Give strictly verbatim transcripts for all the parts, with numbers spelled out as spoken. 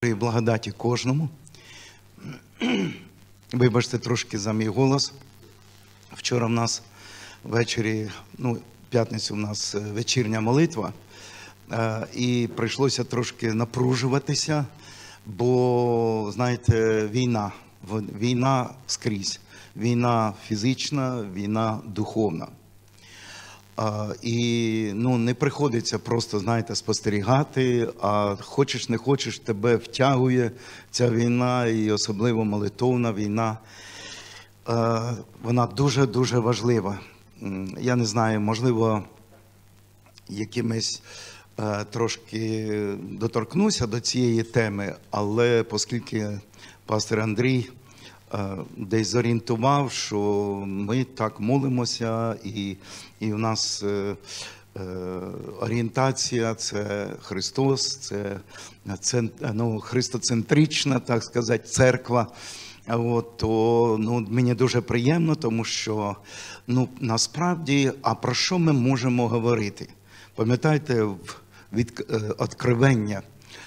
І благодаті кожному. Вибачте трошки за мій голос. Вчора в нас ввечері, ну, в п'ятницю в нас вечірня молитва, і прийшлося трошки напружуватися, бо, знаєте, війна, війна скрізь. Війна фізична, війна духовна. А, і ну, не приходиться просто, знаєте, спостерігати, а хочеш не хочеш, тебе втягує ця війна, і особливо молитовна війна. А, вона дуже-дуже важлива. Я не знаю, можливо, якимось а, трошки доторкнуся до цієї теми, але оскільки пастор Андрій десь зорієнтував, що ми так молимося, і, і у нас е, е, орієнтація – це Христос, це, це ну, христоцентрична, так сказати, церква. От, то ну, мені дуже приємно, тому що ну, насправді, а про що ми можемо говорити? Пам'ятаєте, від Откровення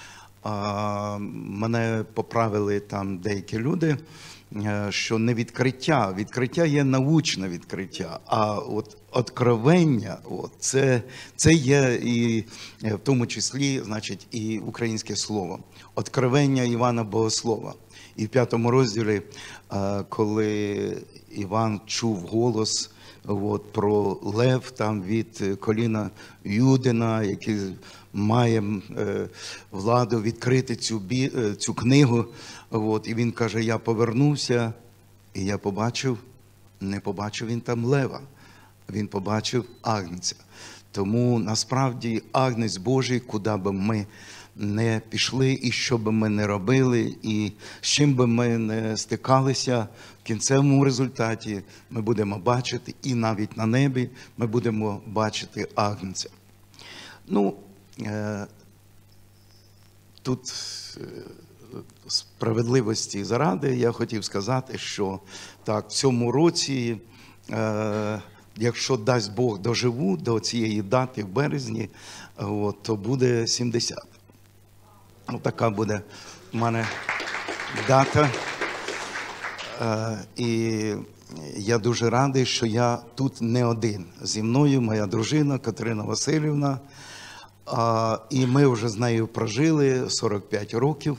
мене поправили там деякі люди, що не відкриття, відкриття є научне відкриття, а от откровення, от, це, це є і в тому числі, значить, і українське слово. Откровення Івана Богослова. І в п'ятому розділі, коли Іван чув голос от, про лев там від коліна Юдина, який має е, владу відкрити цю, бі, цю книгу, от, і він каже, я повернувся, і я побачив, не побачив він там лева, він побачив агнця. Тому насправді агнець Божий, куди би ми не пішли, і що би ми не робили, і з чим би ми не стикалися, в кінцевому результаті ми будемо бачити, і навіть на небі ми будемо бачити агнця. Ну, е, тут е, справедливості заради я хотів сказати, що так, в цьому році, е, якщо дасть Бог доживу до цієї дати в березні, от, то буде сімдесят. Ось така буде в мене дата. Е, і я дуже радий, що я тут не один. Зі мною моя дружина Катерина Васильівна. А, і ми вже з нею прожили сорок п'ять років.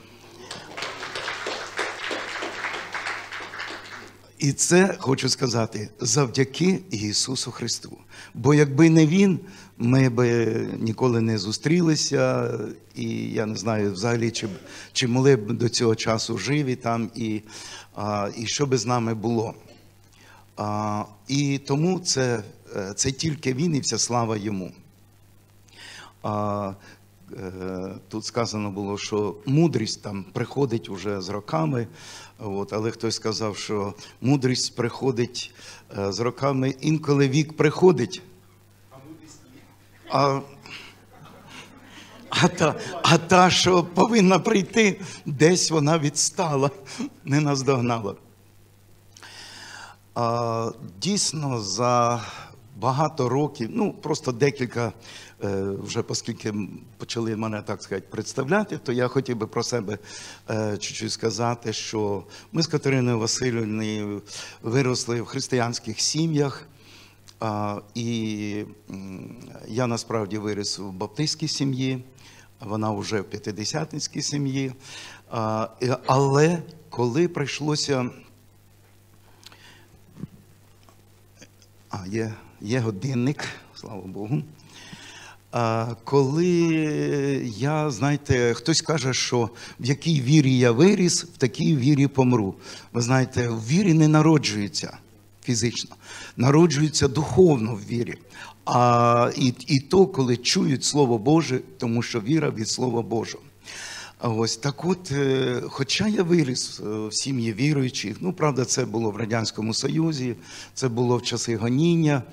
І це, хочу сказати, завдяки Ісусу Христу. Бо якби не Він, ми б ніколи не зустрілися, і я не знаю взагалі, чи, чи могли б до цього часу живі там, і, а, і що би з нами було. А, і тому це, це тільки Він і вся слава Йому. А, е, тут сказано було, що мудрість там приходить уже з роками, от, але хтось сказав, що мудрість приходить е, з роками, інколи вік приходить. А мудрість ні. А, а, та, а та, що повинна прийти, десь вона відстала, не наздогнала. А, дійсно, за багато років, ну просто декілька, вже оскільки почали мене, так сказати, представляти, то я хотів би про себе чуть-чуть сказати, що ми з Катериною Васильівною виросли в християнських сім'ях, і я насправді виріс в баптистській сім'ї, вона вже в п'ятидесятницькій сім'ї, але коли прийшлося, а є, є годинник, слава Богу. А коли я, знаєте, хтось каже, що в якій вірі я виріс, в такій вірі помру. Ви знаєте, в вірі не народжується фізично, народжується духовно в вірі. А і, і то, коли чують Слово Боже, тому що віра від Слова Божого. Ось так от, хоча я виріс в сім'ї віруючих, ну, правда, це було в Радянському Союзі, це було в часи гоніння,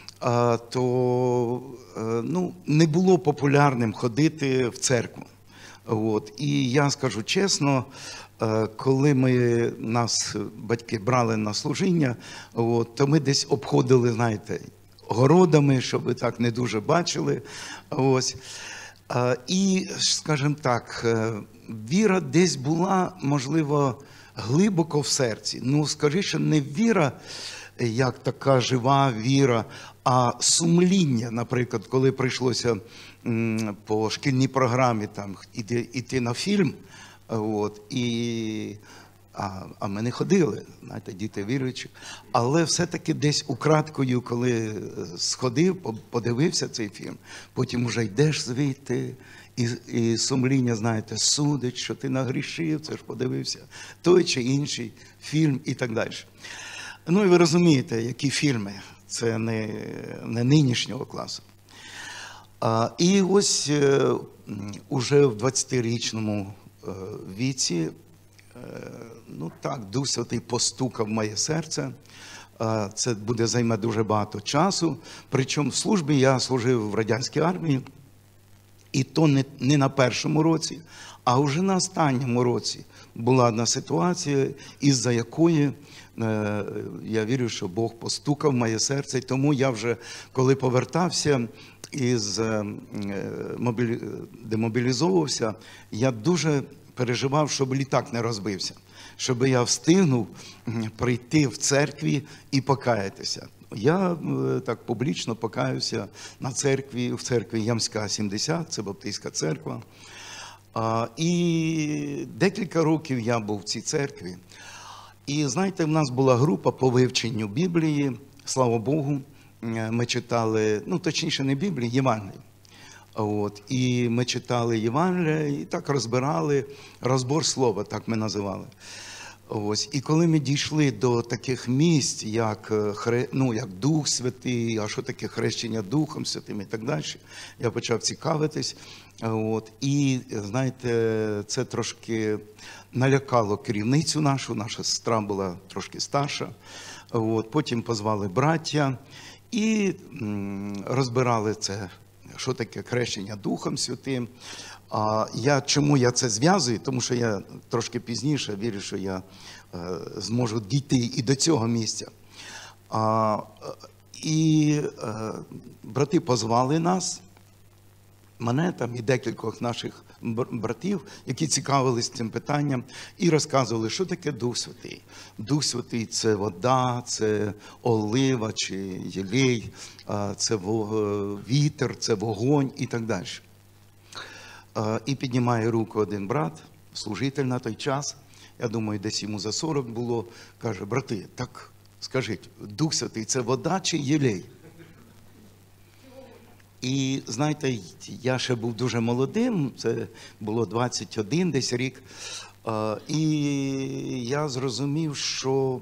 то ну, не було популярним ходити в церкву. От. І я скажу чесно, коли ми, нас батьки брали на служіння, от, то ми десь обходили, знаєте, городами, щоб ви так не дуже бачили. Ось. І, скажімо так, віра десь була, можливо, глибоко в серці. Ну, скажімо, не віра, як така жива віра, а сумління, наприклад, коли прийшлося по шкільній програмі там іти, іти на фільм, от, і, а, а ми не ходили, знаєте, діти віруючі, але все-таки десь украдкою, коли сходив, подивився цей фільм, потім вже йдеш звідти, і, і сумління, знаєте, судить, що ти нагрішив, це ж подивився той чи інший фільм і так далі. Ну і ви розумієте, які фільми, це не, не нинішнього класу. А, і ось е, уже в двадцятирічному е, віці, е, ну так, Дух Святий постукав в моє серце. Е, це буде займе дуже багато часу. Причому в службі я служив в радянській армії, і то не, не на першому році, а вже на останньому році була одна ситуація, із-за якої е, я вірю, що Бог постукав в моє серце. І тому я вже, коли повертався із е, мобілі... демобілізовувався, я дуже переживав, щоб літак не розбився, щоб я встигнув прийти в церкві і покаятися. Я так публічно покаюся на церкві, в церкві Ямська, сімдесят, це Баптистська церква. І декілька років я був в цій церкві. І знаєте, в нас була група по вивченню Біблії, слава Богу. Ми читали, ну точніше не Біблії, Євангелії. От, і ми читали Євангелія і так розбирали, розбор слова, так ми називали. Ось. І коли ми дійшли до таких місць, як, ну, як Дух Святий, а що таке хрещення Духом Святим і так далі, я почав цікавитись. От. І, знаєте, це трошки налякало керівницю нашу, наша сестра була трошки старша. От. Потім позвали браття і розбирали це, що таке хрещення Духом Святим. А я, чому я це зв'язую? Тому що я трошки пізніше вірю, що я е, зможу дійти і до цього місця. А, і е, брати позвали нас, мене там і декількох наших братів, які цікавились цим питанням, і розказували, що таке Дух Святий. Дух Святий – це вода, це олива чи єлей, це вітер, це вогонь і так далі. І піднімає руку один брат, служитель на той час, я думаю, десь йому за сорок було, каже: брати, так скажіть, Дух Святий – це вода чи єлей? І, знаєте, я ще був дуже молодим, це було двадцять один десь рік, і я зрозумів, що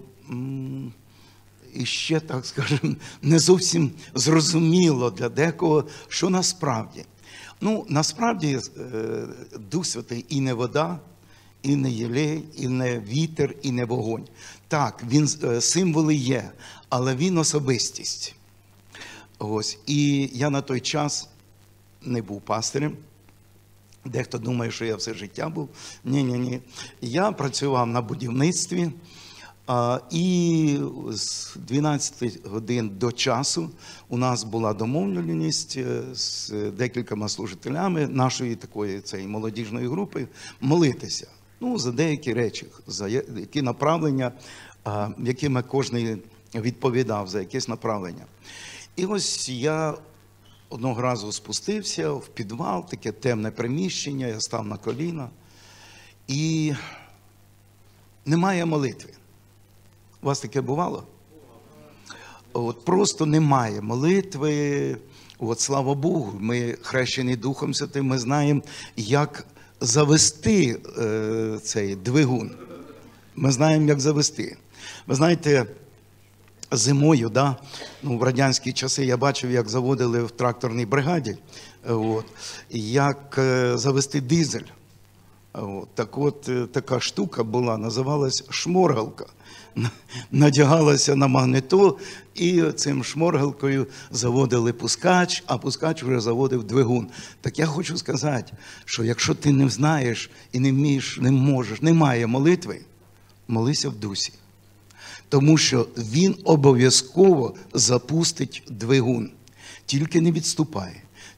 і ще, так скажемо, не зовсім зрозуміло для декого, що насправді. Ну, насправді, Дух Святий і не вода, і не єлей, і не вітер, і не вогонь. Так, він, символи є, але він особистість. Ось. І я на той час не був пастирем. Дехто думає, що я все життя був. Ні-ні-ні. Я працював на будівництві. І з дванадцяти годин до часу у нас була домовленість з декількома служителями нашої такої цієї молодіжної групи молитися. Ну, за деякі речі, за які направлення, якими кожен відповідав, за якесь направлення. І ось я одного разу спустився в підвал, таке темне приміщення, я став на коліна, і немає молитви. У вас таке бувало? От просто немає молитви. От, слава Богу, ми хрещені Духом Святим, ми знаємо, як завести е, цей двигун. Ми знаємо, як завести. Ви знаєте, зимою, да, ну, в радянські часи я бачив, як заводили в тракторній бригаді, от, як е, завести дизель. От, так от, е, така штука була, називалась шморгалка. Надягалася на магнето, і цим шморгалкою заводили пускач, а пускач вже заводив двигун. Так я хочу сказати, що якщо ти не знаєш і не вмієш, не можеш, немає молитви, молися в дусі. Тому що він обов'язково запустить двигун. Тільки не відступай,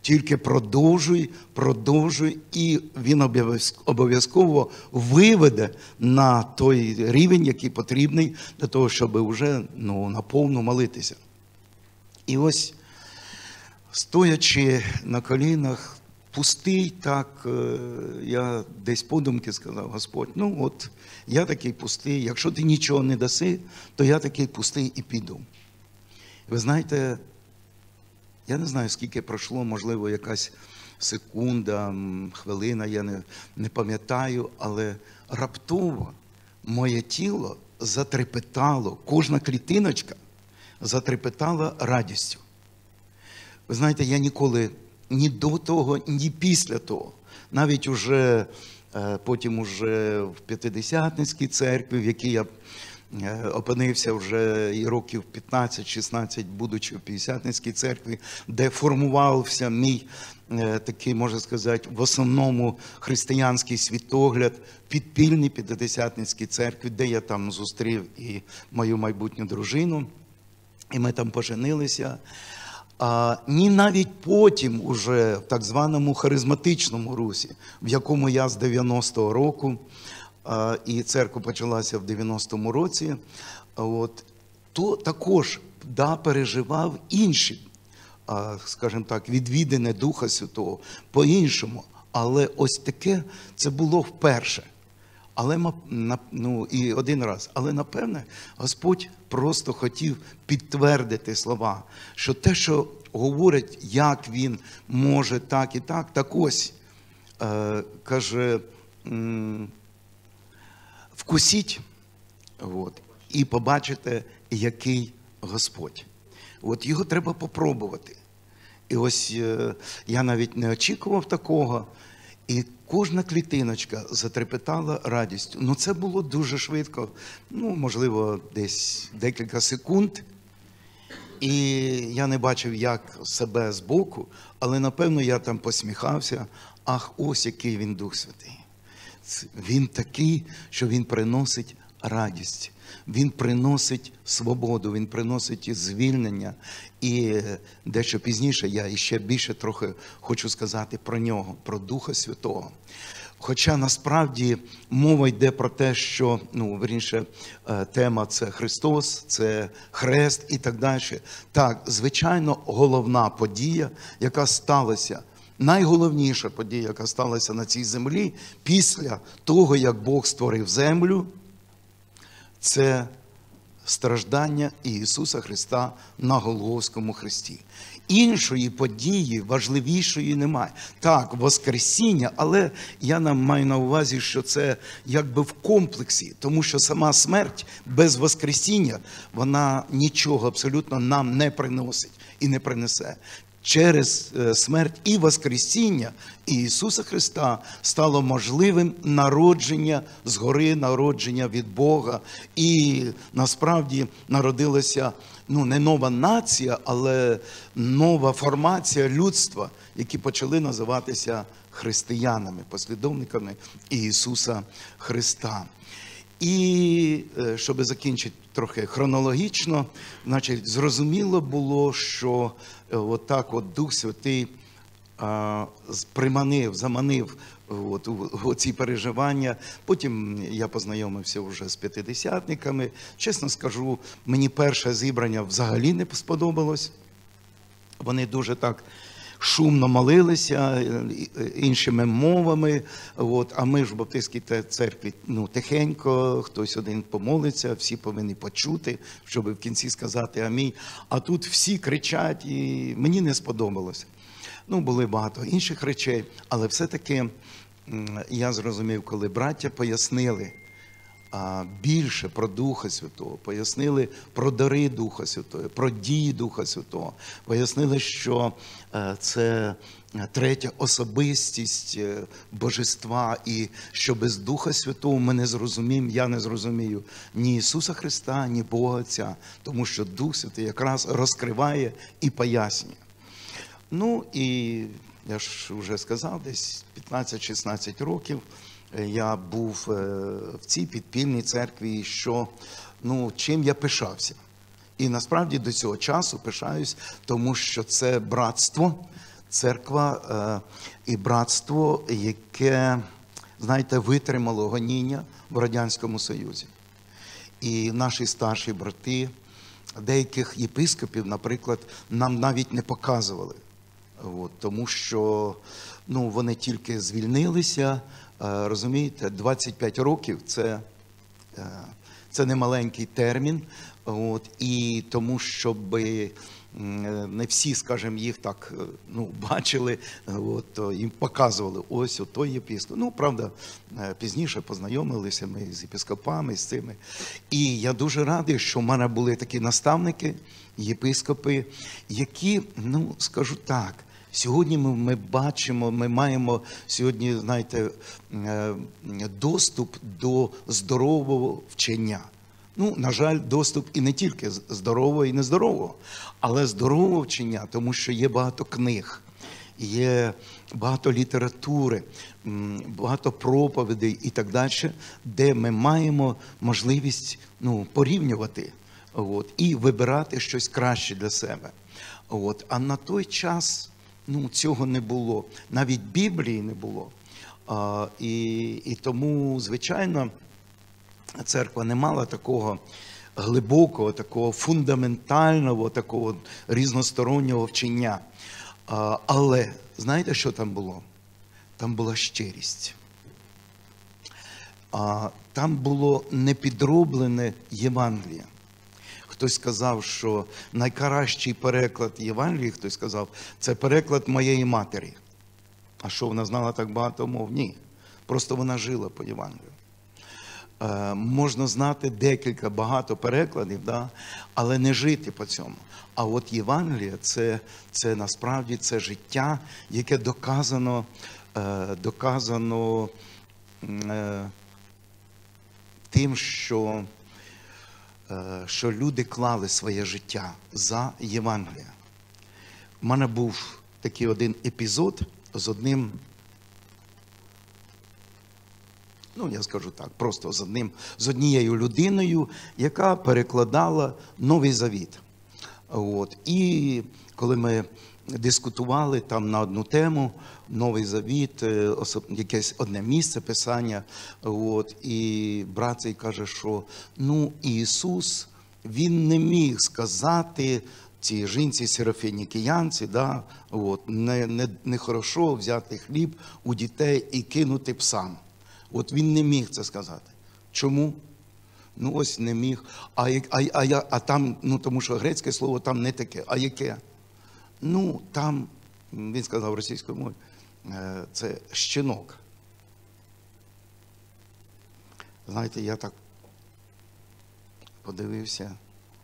Тільки продовжуй, продовжуй, і він обов'язково виведе на той рівень, який потрібний для того, щоб вже ну, наповну молитися. І ось, стоячи на колінах, пустий, так, я десь подумки сказав: Господь, ну от, я такий пустий, якщо ти нічого не даси, то я такий пустий і піду. Ви знаєте, я не знаю, скільки пройшло, можливо, якась секунда, хвилина, я не, не пам'ятаю, але раптово моє тіло затрепетало, кожна клітиночка затрепетала радістю. Ви знаєте, я ніколи ні до того, ні після того, навіть уже, потім уже в П'ятидесятницькій церкві, в якій я опинився вже і років п'ятнадцять-шістнадцять, будучи в П'ятдесятницькій церкві, де формувався мій такий, можна сказати, в основному християнський світогляд, підпільний П'ятдесятницькій церкві, де я там зустрів і мою майбутню дружину, і ми там поженилися. А, ні навіть потім уже в так званому харизматичному русі, в якому я з дев'яностого року, а, і церква почалася в дев'яностому році, от, то також да, переживав інші, а, скажімо так, відвідини Духа Святого по-іншому. Але ось таке це було вперше. Але, ну, і один раз. Але, напевне, Господь просто хотів підтвердити слова, що те, що говорить, як Він може так і так, так ось, е, каже, м, вкусіть, от, і побачите, який Господь. От його треба попробувати. І ось е, я навіть не очікував такого, і кожна клітиночка затрепетала радістю. Ну, це було дуже швидко, ну, можливо, десь декілька секунд. І я не бачив, як себе збоку, але, напевно, я там посміхався. Ах, ось який він Дух Святий. Він такий, що він приносить радість. Він приносить свободу, він приносить звільнення. І дещо пізніше я іще більше трохи хочу сказати про нього, про Духа Святого. Хоча насправді мова йде про те, що, ну, вірніше, тема – це Христос, це хрест і так далі. Так, звичайно, головна подія, яка сталася, найголовніша подія, яка сталася на цій землі після того, як Бог створив землю, це страждання Ісуса Христа на Голгофському хресті. Іншої події, важливішої немає. Так, Воскресіння, але я нам маю на увазі, що це якби в комплексі, тому що сама смерть без Воскресіння, вона нічого абсолютно нам не приносить і не принесе. Через смерть і Воскресіння Ісуса Христа стало можливим народження згори, народження від Бога. І насправді народилася, ну, не нова нація, але нова формація людства, які почали називатися християнами, послідовниками Ісуса Христа. І, щоб закінчити трохи хронологічно, значить, зрозуміло було, що отак от Дух Святий а, приманив, заманив от, у ці переживання. Потім я познайомився вже з п'ятидесятниками. Чесно скажу, мені перше зібрання взагалі не сподобалось. Вони дуже так шумно молилися іншими мовами, от, а ми ж в Баптистській церкві, ну, тихенько, хтось один помолиться, всі повинні почути, щоб в кінці сказати амінь. А тут всі кричать, і мені не сподобалося. Ну, були багато інших речей, але все-таки я зрозумів, коли браття пояснили більше про Духа Святого, пояснили про дари Духа Святого, про дії Духа Святого, пояснили, що це третя особистість Божества, і що без Духа Святого ми не зрозуміємо, я не зрозумію ні Ісуса Христа, ні Бога Отця, тому що Дух Святий якраз розкриває і пояснює. Ну і я ж вже сказав, десь п'ятнадцять-шістнадцять років я був в цій підпільній церкві, що, ну, чим я пишався. І насправді до цього часу пишаюсь, тому що це братство, церква і братство, яке, знаєте, витримало гоніння в Радянському Союзі. І наші старші брати, деяких єпископів, наприклад, нам навіть не показували. От, тому що ну, вони тільки звільнилися, розумієте, двадцять п'ять років – це, це не маленький термін. От, і тому, щоб не всі, скажімо, їх так ну, бачили, от, їм показували, ось отой єпископ. Ну, правда, пізніше познайомилися ми з єпископами, з цими. І я дуже радий, що в мене були такі наставники, єпископи, які, ну, скажу так, сьогодні ми, ми бачимо, ми маємо сьогодні, знаєте, доступ до здорового вчення. Ну, на жаль, доступ і не тільки здорового і нездорового, але здорового вчення, тому що є багато книг, є багато літератури, багато проповідей і так далі, де ми маємо можливість ну, порівнювати от, і вибирати щось краще для себе. От. А на той час ну, цього не було, навіть Біблії не було. А, і, і тому, звичайно, церква не мала такого глибокого, такого фундаментального, такого різностороннього вчення. Але знаєте, що там було? Там була щирість. Там було непідроблене Євангеліє. Хтось сказав, що найкращий переклад Євангелії, хтось сказав, це переклад моєї матері. А що, вона знала так багато мов? Ні. Просто вона жила по Євангелію. Можна знати декілька, багато перекладів, да? Але не жити по цьому. А от Євангелія це, це насправді це життя, яке доказано, доказано тим, що, що люди клали своє життя за Євангелія. У мене був такий один епізод з одним, ну, я скажу так, просто з одним, з однією людиною, яка перекладала Новий Завіт. От. І коли ми дискутували там на одну тему, Новий Завіт, якесь одне місце Писання, от, і брат цей каже, що ну, Ісус, Він не міг сказати цій жінці серафінікіянці, да, от, не, не, не хорошо взяти хліб у дітей і кинути псам. От він не міг це сказати. Чому? Ну ось не міг. А, а, а, а там, ну тому що грецьке слово там не таке. А яке? Ну там, він сказав російською мовою, це щенок. Знаєте, я так подивився.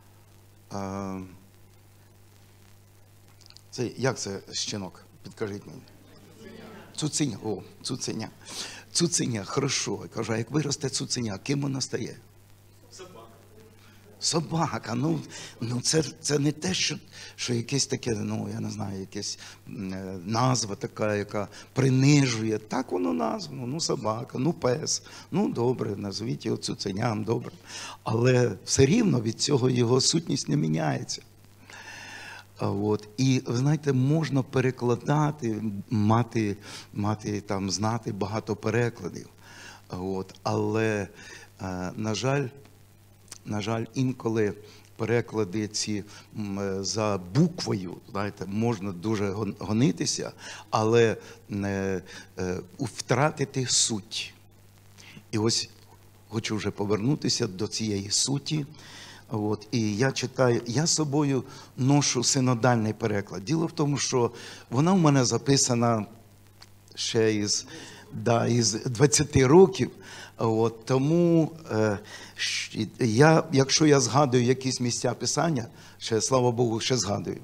Це, як це щенок? Підкажіть мені. Цуценя. О, цуценя. Цуценя, хорошо. Я кажу, а як виросте цуценя, ким вона стає? Собака. Собака. Ну, ну це, це не те, що, що якесь таке, ну, я не знаю, якась назва така, яка принижує. Так воно названо. Ну, собака, ну, пес. Ну, добре, назвіть його цуценям, добре. Але все рівно від цього його сутність не міняється. От. І, ви знаєте, можна перекладати, мати, мати там, знати багато перекладів. От. Але, на жаль, на жаль, інколи переклади ці за буквою, знаєте, можна дуже гонитися, але не втратити суть. І ось хочу вже повернутися до цієї суті. От, і я читаю, я з собою ношу синодальний переклад. Діло в тому, що вона в мене записана ще із, да, із двадцяти років. От, тому е, я, якщо я згадую якісь місця Писання, ще, слава Богу, ще згадую,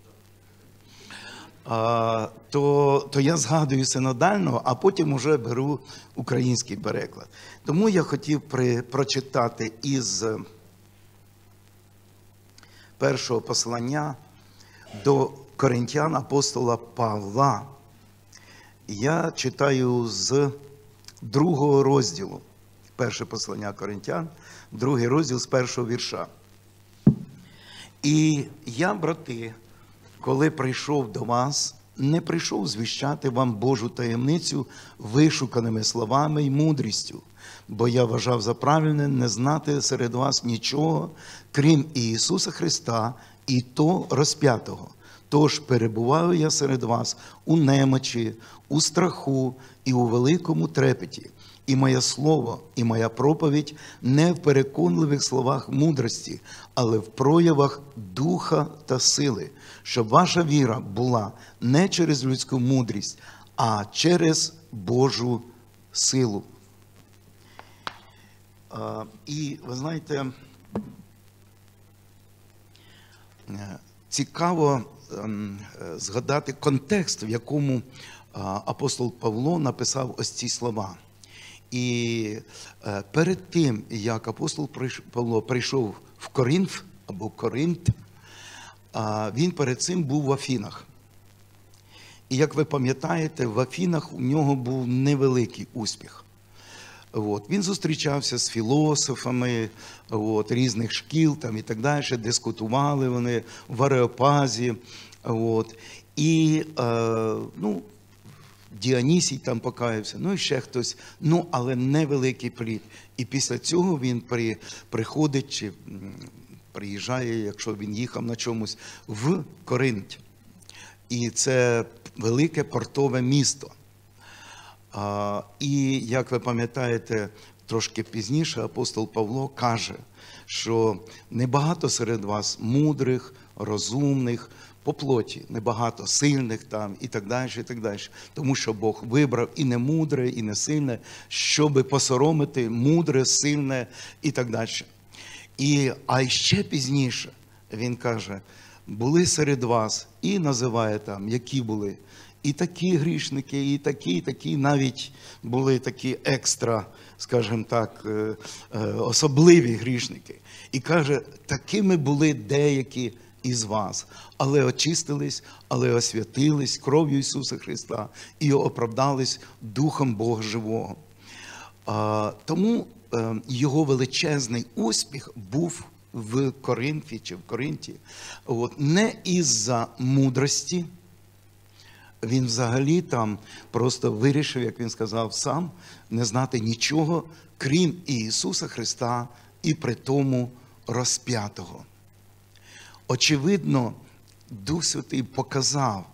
а, то, то я згадую синодального, а потім вже беру український переклад. Тому я хотів при, прочитати із першого послання до Коринтян апостола Павла. Я читаю з другого розділу. Перше послання Коринтян, другий розділ з першого вірша. І я, брати, коли прийшов до вас, не прийшов звіщати вам Божу таємницю вишуканими словами й мудрістю, бо я вважав за правильне не знати серед вас нічого, крім Ісуса Христа і то розп'ятого. Тож перебуваю я серед вас у немочі, у страху і у великому трепеті. І моє слово, і моя проповідь не в переконливих словах мудрості, але в проявах духа та сили, щоб ваша віра була не через людську мудрість, а через Божу силу. І ви знаєте, цікаво згадати контекст, в якому апостол Павло написав ось ці слова. І перед тим, як апостол Павло прийшов в Коринф, або Коринт, він перед цим був в Афінах. І як ви пам'ятаєте, в Афінах у нього був невеликий успіх. От. Він зустрічався з філософами от, різних шкіл там, і так далі, дискутували вони в Ареопазі. От. І, е, ну, Діонісій там покаявся, ну і ще хтось, ну, але невеликий плід. І після цього він при, приходить, чи приїжджає, якщо він їхав на чомусь, в Коринт. І це велике портове місто. А, і, як ви пам'ятаєте, трошки пізніше апостол Павло каже, що небагато серед вас мудрих, розумних, по плоті, небагато сильних там і так далі, і так далі. Тому що Бог вибрав і не мудре, і не сильне, щоби посоромити мудре, сильне і так далі. І, а ще пізніше він каже, були серед вас, і називає там, які були, і такі грішники, і такі, і такі, навіть були такі екстра, скажімо так, особливі грішники. І каже, такими були деякі із вас, але очистились, але освятились кров'ю Ісуса Христа і оправдались Духом Бога Живого. Тому його величезний успіх був в Коринфі чи в Коринті от, не із-за мудрості. Він взагалі там просто вирішив, як він сказав сам, не знати нічого, крім Ісуса Христа і при тому розп'ятого. Очевидно, Дух Святий показав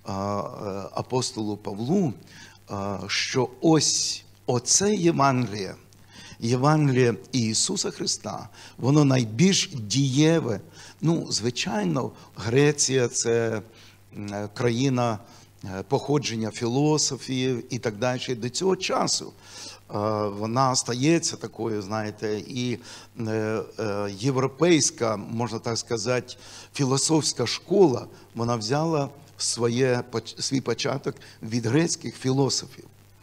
апостолу Павлу, що ось оце Євангеліє, Євангеліє Ісуса Христа, воно найбільш дієве. Ну, звичайно, Греція – це країна походження філософів і так далі. До цього часу вона стається такою, знаєте, і європейська, можна так сказати, філософська школа, вона взяла своє, свій початок від грецьких філософів.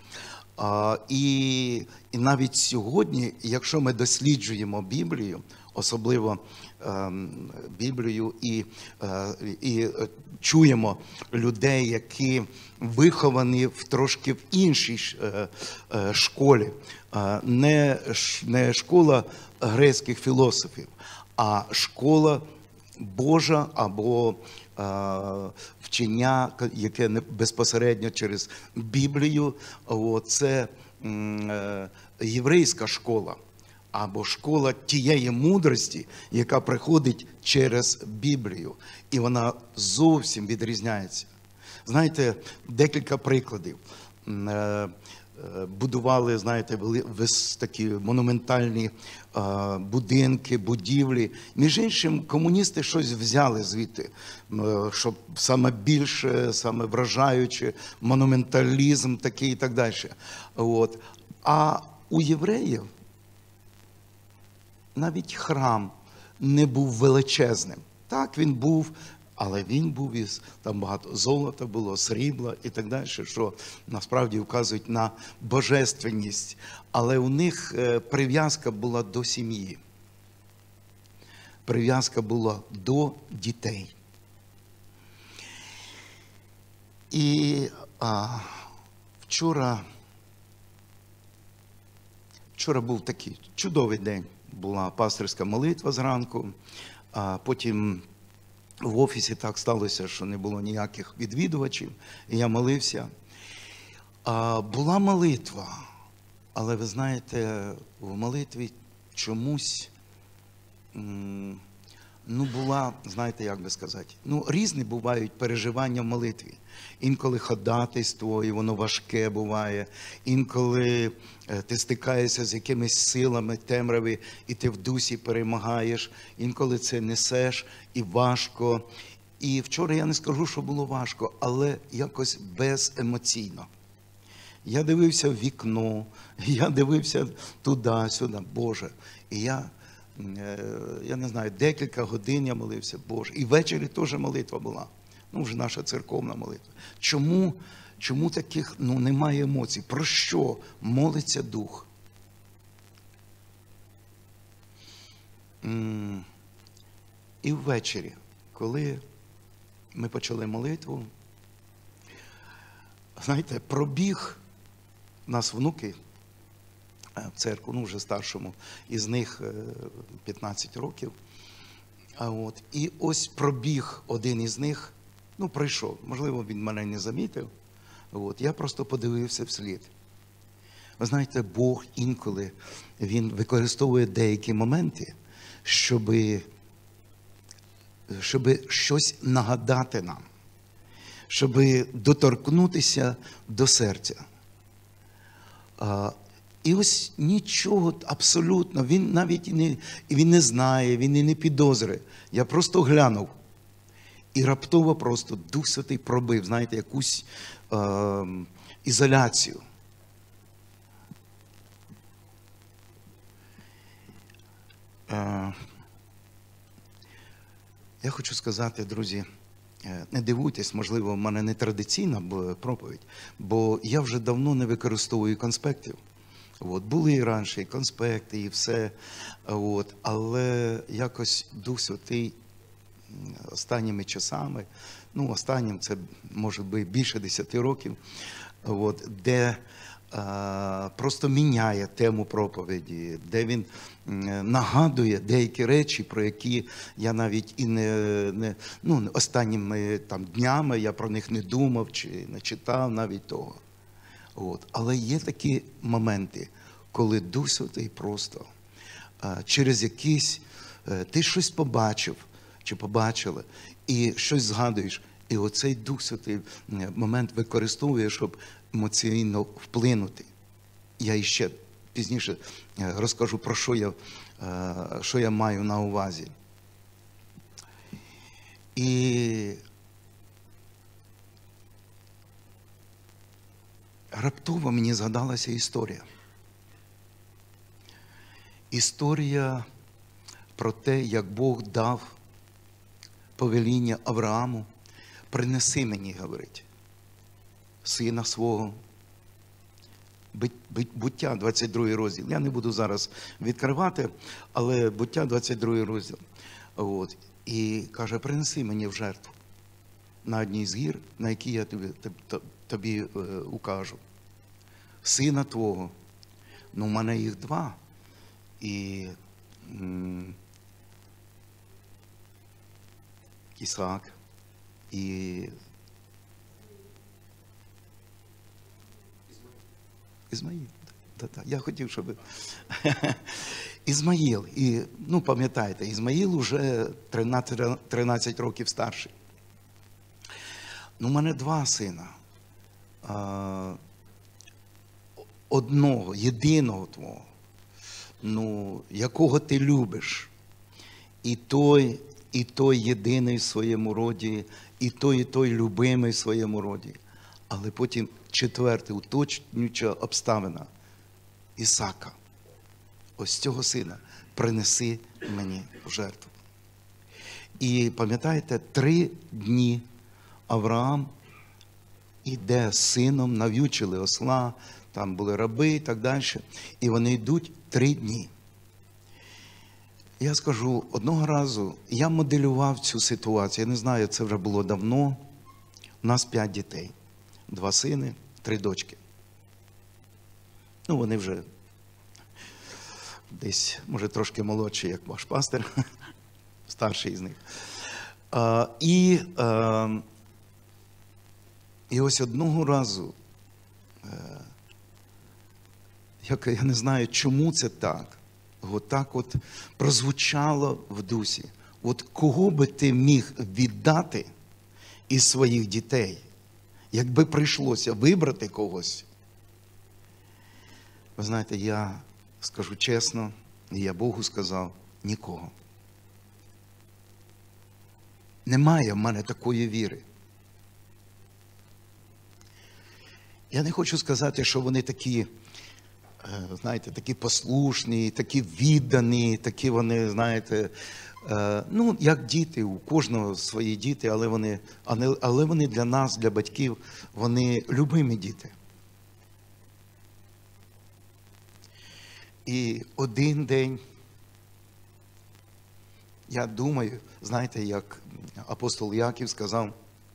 І, і навіть сьогодні, якщо ми досліджуємо Біблію, особливо Біблію, і, і чуємо людей, які виховані в трошки в іншій школі, не, не школа грецьких філософів, а школа Божа або вчення, яке безпосередньо через Біблію, це єврейська школа, або школа тієї мудрості, яка приходить через Біблію. І вона зовсім відрізняється. Знаєте, декілька прикладів. Будували, знаєте, такі монументальні будинки, будівлі. Між іншим, комуністи щось взяли звідти, щоб саме більше, саме вражаюче, монументалізм такий і так далі. От. А у євреїв навіть храм не був величезним. Так, він був, але він був із, там багато золота було, срібла і так далі, що насправді вказують на божественність. Але у них прив'язка була до сім'ї. Прив'язка була до дітей. І а, вчора, вчора був такий чудовий день. Була пастирська молитва зранку, а потім в офісі так сталося, що не було ніяких відвідувачів, і я молився. А була молитва, але ви знаєте, в молитві чомусь, ну, була, знаєте, як би сказати, ну, різні бувають переживання в молитві. Інколи ходатайство, і воно важке буває, інколи ти стикаєшся з якимись силами темряви, і ти в дусі перемагаєш, інколи це несеш, і важко. І вчора я не скажу, що було важко, але якось беземоційно. Я дивився в вікно, я дивився туди-сюди, Боже. І я, я не знаю, декілька годин я молився, Боже. І ввечері теж молитва була. Ну, вже наша церковна молитва. Чому, чому таких, ну, немає емоцій? Про що молиться дух? І ввечері, коли ми почали молитву, знаєте, пробіг, у нас внуки в церкву, ну, вже старшому, із них п'ятнадцять років. А от, і ось пробіг один із них, ну, прийшов. Можливо, він мене не замітив. От, я просто подивився вслід. Ви знаєте, Бог інколи, Він використовує деякі моменти, щоб, щоб щось нагадати нам, щоб доторкнутися до серця. А, і ось нічого абсолютно, він навіть і не, він не знає, він і не підозрює. Я просто глянув. І раптово просто Дух Святий пробив, знаєте, якусь е, ізоляцію. Е, я хочу сказати, друзі, не дивуйтесь, можливо, в мене не традиційна проповідь, бо я вже давно не використовую конспектів. От, були і раніше і конспекти, і все. От, але якось Дух Святий останніми часами, ну, останнім це, може би, більше десяти років, от, де а, просто міняє тему проповіді, де він нагадує деякі речі, про які я навіть і не, не ну, останніми там днями я про них не думав чи не читав навіть того. От. Але є такі моменти, коли Дух Святий просто а, через якісь, а, ти щось побачив, чи побачили, і щось згадуєш. І оцей Дух Святий момент використовує, щоб емоційно вплинути. Я іще пізніше розкажу, про що я, що я маю на увазі. І раптово мені згадалася історія. Історія про те, як Бог дав повеління Аврааму: принеси мені, говорить, сина свого. Буття, двадцять другий розділ. Я не буду зараз відкривати, але Буття, двадцять другий розділ. От. І каже, принеси мені в жертву на одній з гір, на якій я тобі, тобі е, укажу. Сина твого. Ну, в мене їх два. І м- Ісаак і Ізмаїл. Я хотів, щоб... Ізмаїл. І, ну, пам'ятаєте, Ізмаїл уже тринадцять, тринадцять років старший. Ну, у мене два сина. Одного, єдиного твого, ну, якого ти любиш. І той, і той єдиний в своєму роді, і той, і той любимий в своєму роді. Але потім четвертий, уточнююча обставина. Ісака. Ось цього сина принеси мені в жертву. І пам'ятаєте, три дні Авраам іде з сином, нав'ючили осла, там були раби і так далі. І вони йдуть три дні. Я скажу, одного разу я моделював цю ситуацію. Я не знаю, це вже було давно. У нас п'ять дітей. Два сини, три дочки. Ну, вони вже десь, може, трошки молодші, як ваш пастир, старший із них. А, і, а, і ось одного разу, як, я не знаю, чому це так, от так от прозвучало в дусі. От кого би ти міг віддати із своїх дітей, якби прийшлося вибрати когось? Ви знаєте, я скажу чесно, і я Богу сказав, нікого. Немає в мене такої віри. Я не хочу сказати, що вони такі, знаєте, такі послушні, такі віддані, такі вони, знаєте, ну, як діти, у кожного свої діти, але вони, але вони для нас, для батьків, вони любимі діти. І один день, я думаю, знаєте, як апостол Яків сказав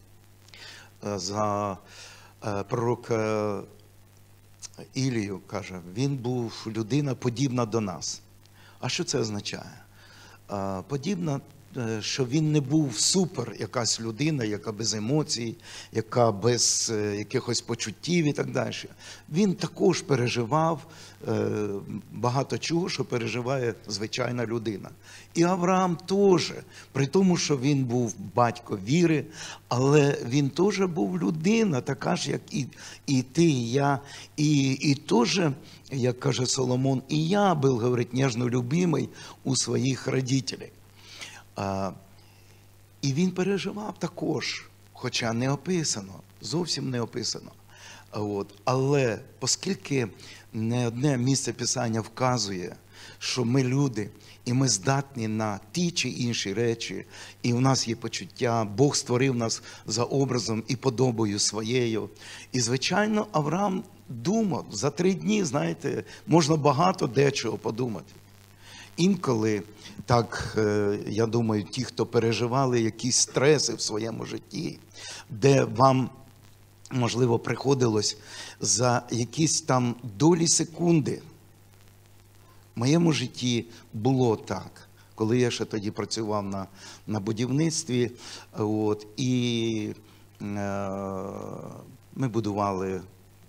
за пророка Ілію, каже, він був людина подібна до нас. А що це означає? Подібна, що він не був супер якась людина, яка без емоцій, яка без якихось почуттів і так далі. Він також переживав багато чого, що переживає звичайна людина. І Авраам теж, при тому, що він був батько віри, але він теж був людина, така ж, як і, і ти, і я, і, і теж, як каже Соломон, і я був, говорить, ніжно любимий у своїх родителей. А, і він переживав також, хоча не описано, зовсім не описано. От. Але оскільки не одне місце Писання вказує, що ми люди, і ми здатні на ті чи інші речі, і в нас є почуття, Бог створив нас за образом і подобою своєю. І, звичайно, Авраам думав, за три дні, знаєте, можна багато дечого подумати. Інколи, так, я думаю, ті, хто переживали якісь стреси в своєму житті, де вам, можливо, приходилось за якісь там долі секунди. В моєму житті було так, коли я ще тоді працював на, на будівництві, от, і е, ми будували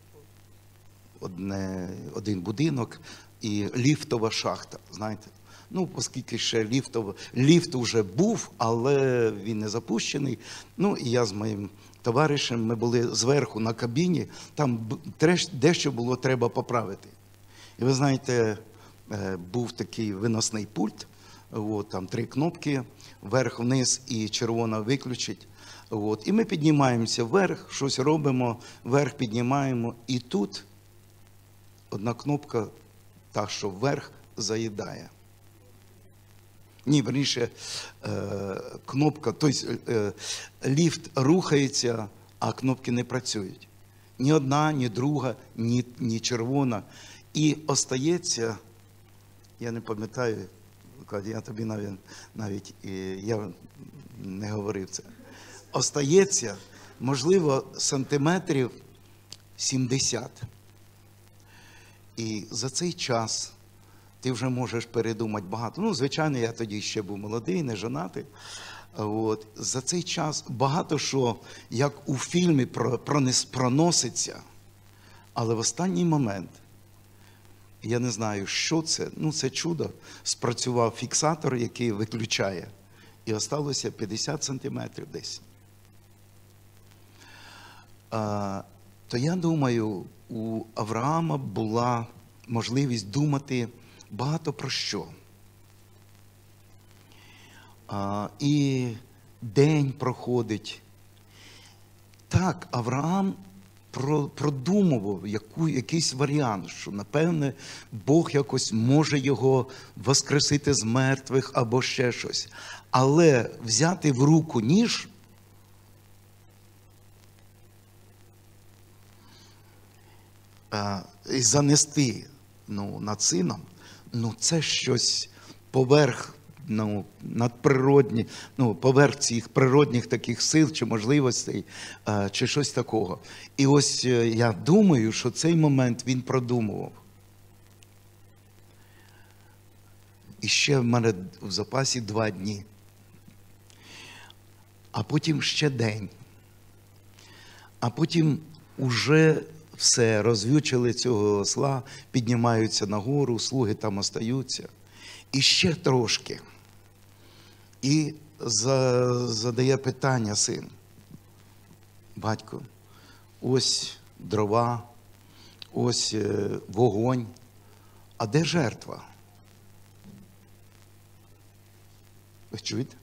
одне, один будинок, і ліфтова шахта, знаєте. Ну, оскільки ще ліфтов, ліфт вже був, але він не запущений. Ну, і я з моїм товаришем, ми були зверху на кабіні, там дещо було треба поправити. І ви знаєте, був такий виносний пульт, от, там три кнопки, вверх-вниз і червона виключить. От, і ми піднімаємося вверх, щось робимо, вверх піднімаємо, і тут одна кнопка, та, що вверх, заїдає. Ні, верніше, кнопка, тобто ліфт рухається, а кнопки не працюють. Ні одна, ні друга, ні, ні червона. І остається, я не пам'ятаю, я тобі навіть, навіть я не говорив це, остається, можливо, сантиметрів сімдесят. І за цей час ти вже можеш передумати багато. Ну, звичайно, я тоді ще був молодий, не жонатий. От. За цей час багато що, як у фільмі, проноситься. Але в останній момент, я не знаю, що це, ну це чудо, спрацював фіксатор, який виключає. І осталося п'ятдесят сантиметрів десь. А, то я думаю, у Авраама була можливість думати багато про що. А, і день проходить. Так, Авраам продумував яку, якийсь варіант, що, напевне, Бог якось може його воскресити з мертвих або ще щось. Але взяти в руку ніж а, і занести, ну, над сином, ну, це щось поверх, ну, надприродні, ну, поверх цих природних таких сил чи можливостей, а, чи щось такого. І ось я думаю, що цей момент він продумував. І ще в мене в запасі два дні. а потім ще день. А потім уже все, розвючили цього осла, піднімаються нагору, слуги там остаються. І ще трошки. І задає питання син. Батько, ось дрова, ось вогонь, а де жертва? Ви чуєте?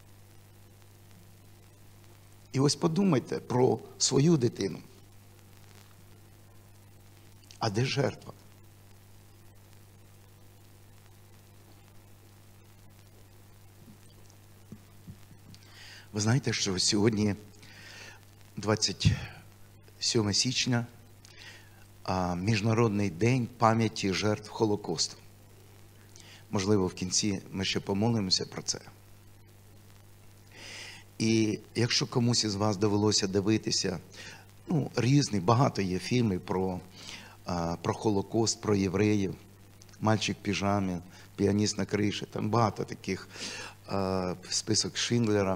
І ось подумайте про свою дитину. А де жертва? Ви знаєте, що сьогодні двадцять сьоме січня, Міжнародний день пам'яті жертв Холокосту. Можливо, в кінці ми ще помолимося про це. І якщо комусь із вас довелося дивитися, ну, різні, багато є фільмів про, про Холокост, про євреїв, «Мальчик в піжамі», «Піаніст на криші», там багато таких, список Шиндлера,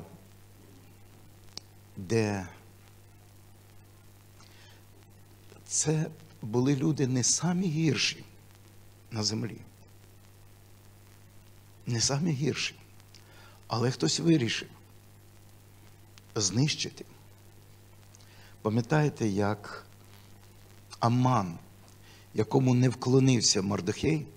де це були люди не самі гірші на землі. Не самі гірші. Але хтось вирішив знищити. Пам'ятаєте, як Аман, якому не вклонився Мордехей,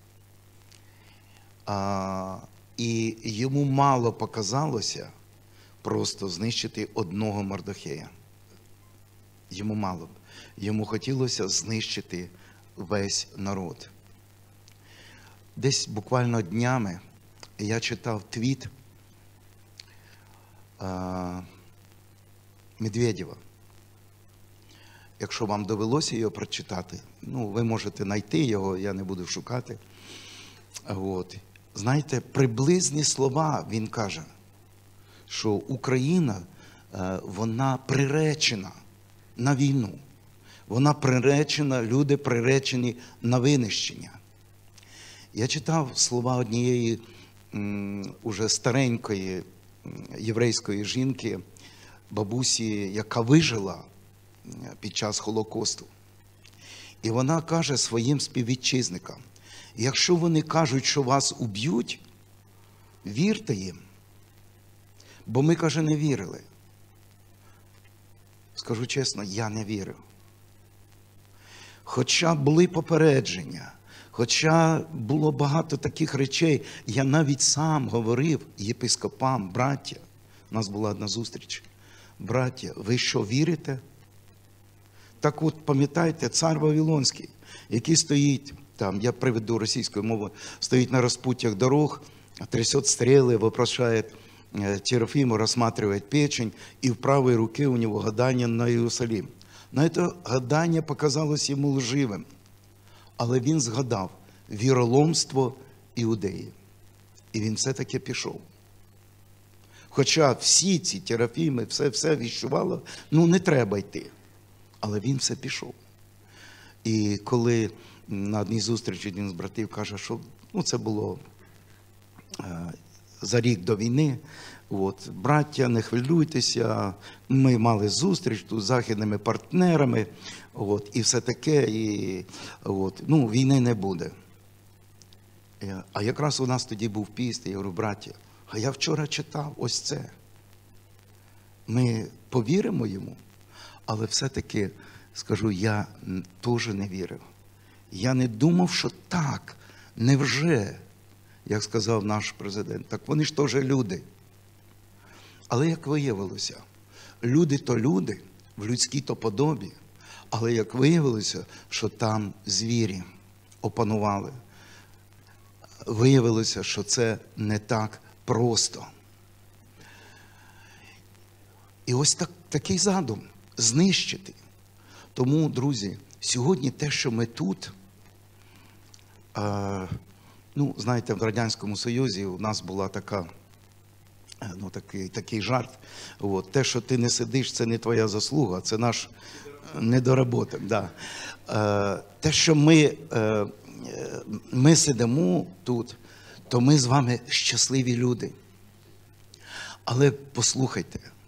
а, і йому мало показалося просто знищити одного Мордехея. Йому мало. Йому хотілося знищити весь народ. Десь буквально днями я читав твіт а, Медведєва. Якщо вам довелося його прочитати, ну, ви можете знайти його, я не буду шукати. От. Знаєте, приблизні слова він каже, що Україна, вона приречена на війну. Вона приречена, люди приречені на винищення. Я читав слова однієї м, уже старенької єврейської жінки, бабусі, яка вижила під час Холокосту. І вона каже своїм співвітчизникам, якщо вони кажуть, що вас уб'ють, вірте їм. Бо ми, каже, не вірили. Скажу чесно, я не вірив. Хоча були попередження, хоча було багато таких речей, я навіть сам говорив єпископам, браття, у нас була одна зустріч, браття, ви що, вірите? Так от, пам'ятаєте, цар Вавилонський, який стоїть, там, я приведу російською мовою, стоїть на розпуттях дорог, трясет стрелы, вопрошает Терафиму, рассматривает печень, и в правой руке у него гадание на Иерусалим. Но это гадание показалось йому лживим, але він згадав віроломство Іудеї. І він все-таки пішов. Хоча всі ці Терафіми, все-все віщувало, ну не треба йти. Але він все пішов. І коли на одній зустрічі один з братів каже, що ну, це було е, за рік до війни, от, браття, не хвилюйтеся, ми мали зустріч тут з західними партнерами, от, і все таке, і от, ну, війни не буде. А якраз у нас тоді був піст, і я говорю, браття, а я вчора читав ось це. Ми повіримо йому, але все-таки, скажу, я теж не вірив. Я не думав, що так, невже, як сказав наш президент, так вони ж теж люди. Але як виявилося, люди то люди, в людській то подобі, але як виявилося, що там звірі опанували. Виявилося, що це не так просто. І ось так, такий задум – знищити. Тому, друзі, сьогодні те, що ми тут, е, ну, знаєте, в Радянському Союзі у нас була така, ну, такий, такий жарт. От, те, що ти не сидиш, це не твоя заслуга, це наш недоработок. Да. Е, те, що ми, е, ми сидимо тут, то ми з вами щасливі люди. Але послухайте,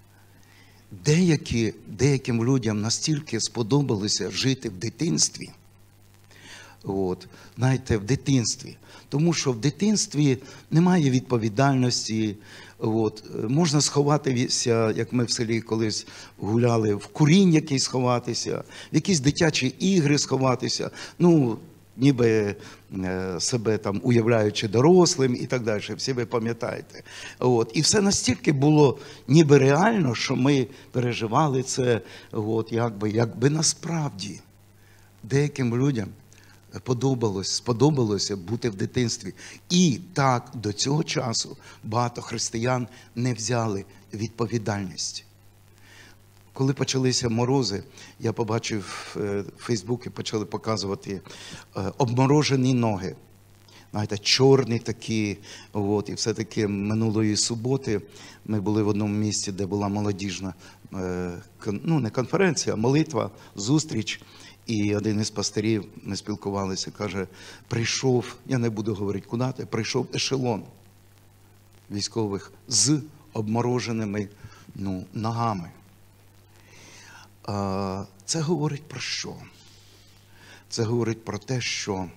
деякі, деяким людям настільки сподобалося жити в дитинстві, от, знаєте, в дитинстві, тому що в дитинстві немає відповідальності, от, можна сховатися, як ми в селі колись гуляли, в курінь якийсь сховатися, в якісь дитячі ігри сховатися, ну, ніби себе там уявляючи дорослим і так далі, всі ви пам'ятаєте. От. І все настільки було ніби реально, що ми переживали це, от, якби, якби насправді деяким людям подобалось, сподобалося бути в дитинстві. І так до цього часу багато християн не взяли відповідальність. Коли почалися морози, я побачив в Фейсбуці, почали показувати обморожені ноги. Знаєте, чорні такі. От, і все-таки минулої суботи ми були в одному місці, де була молодіжна, ну не конференція, а молитва, зустріч. І один із пастирів, ми спілкувалися, каже, прийшов, я не буду говорити куди, прийшов ешелон військових з обмороженими ну, ногами. Це говорить про що? Це говорить про те, що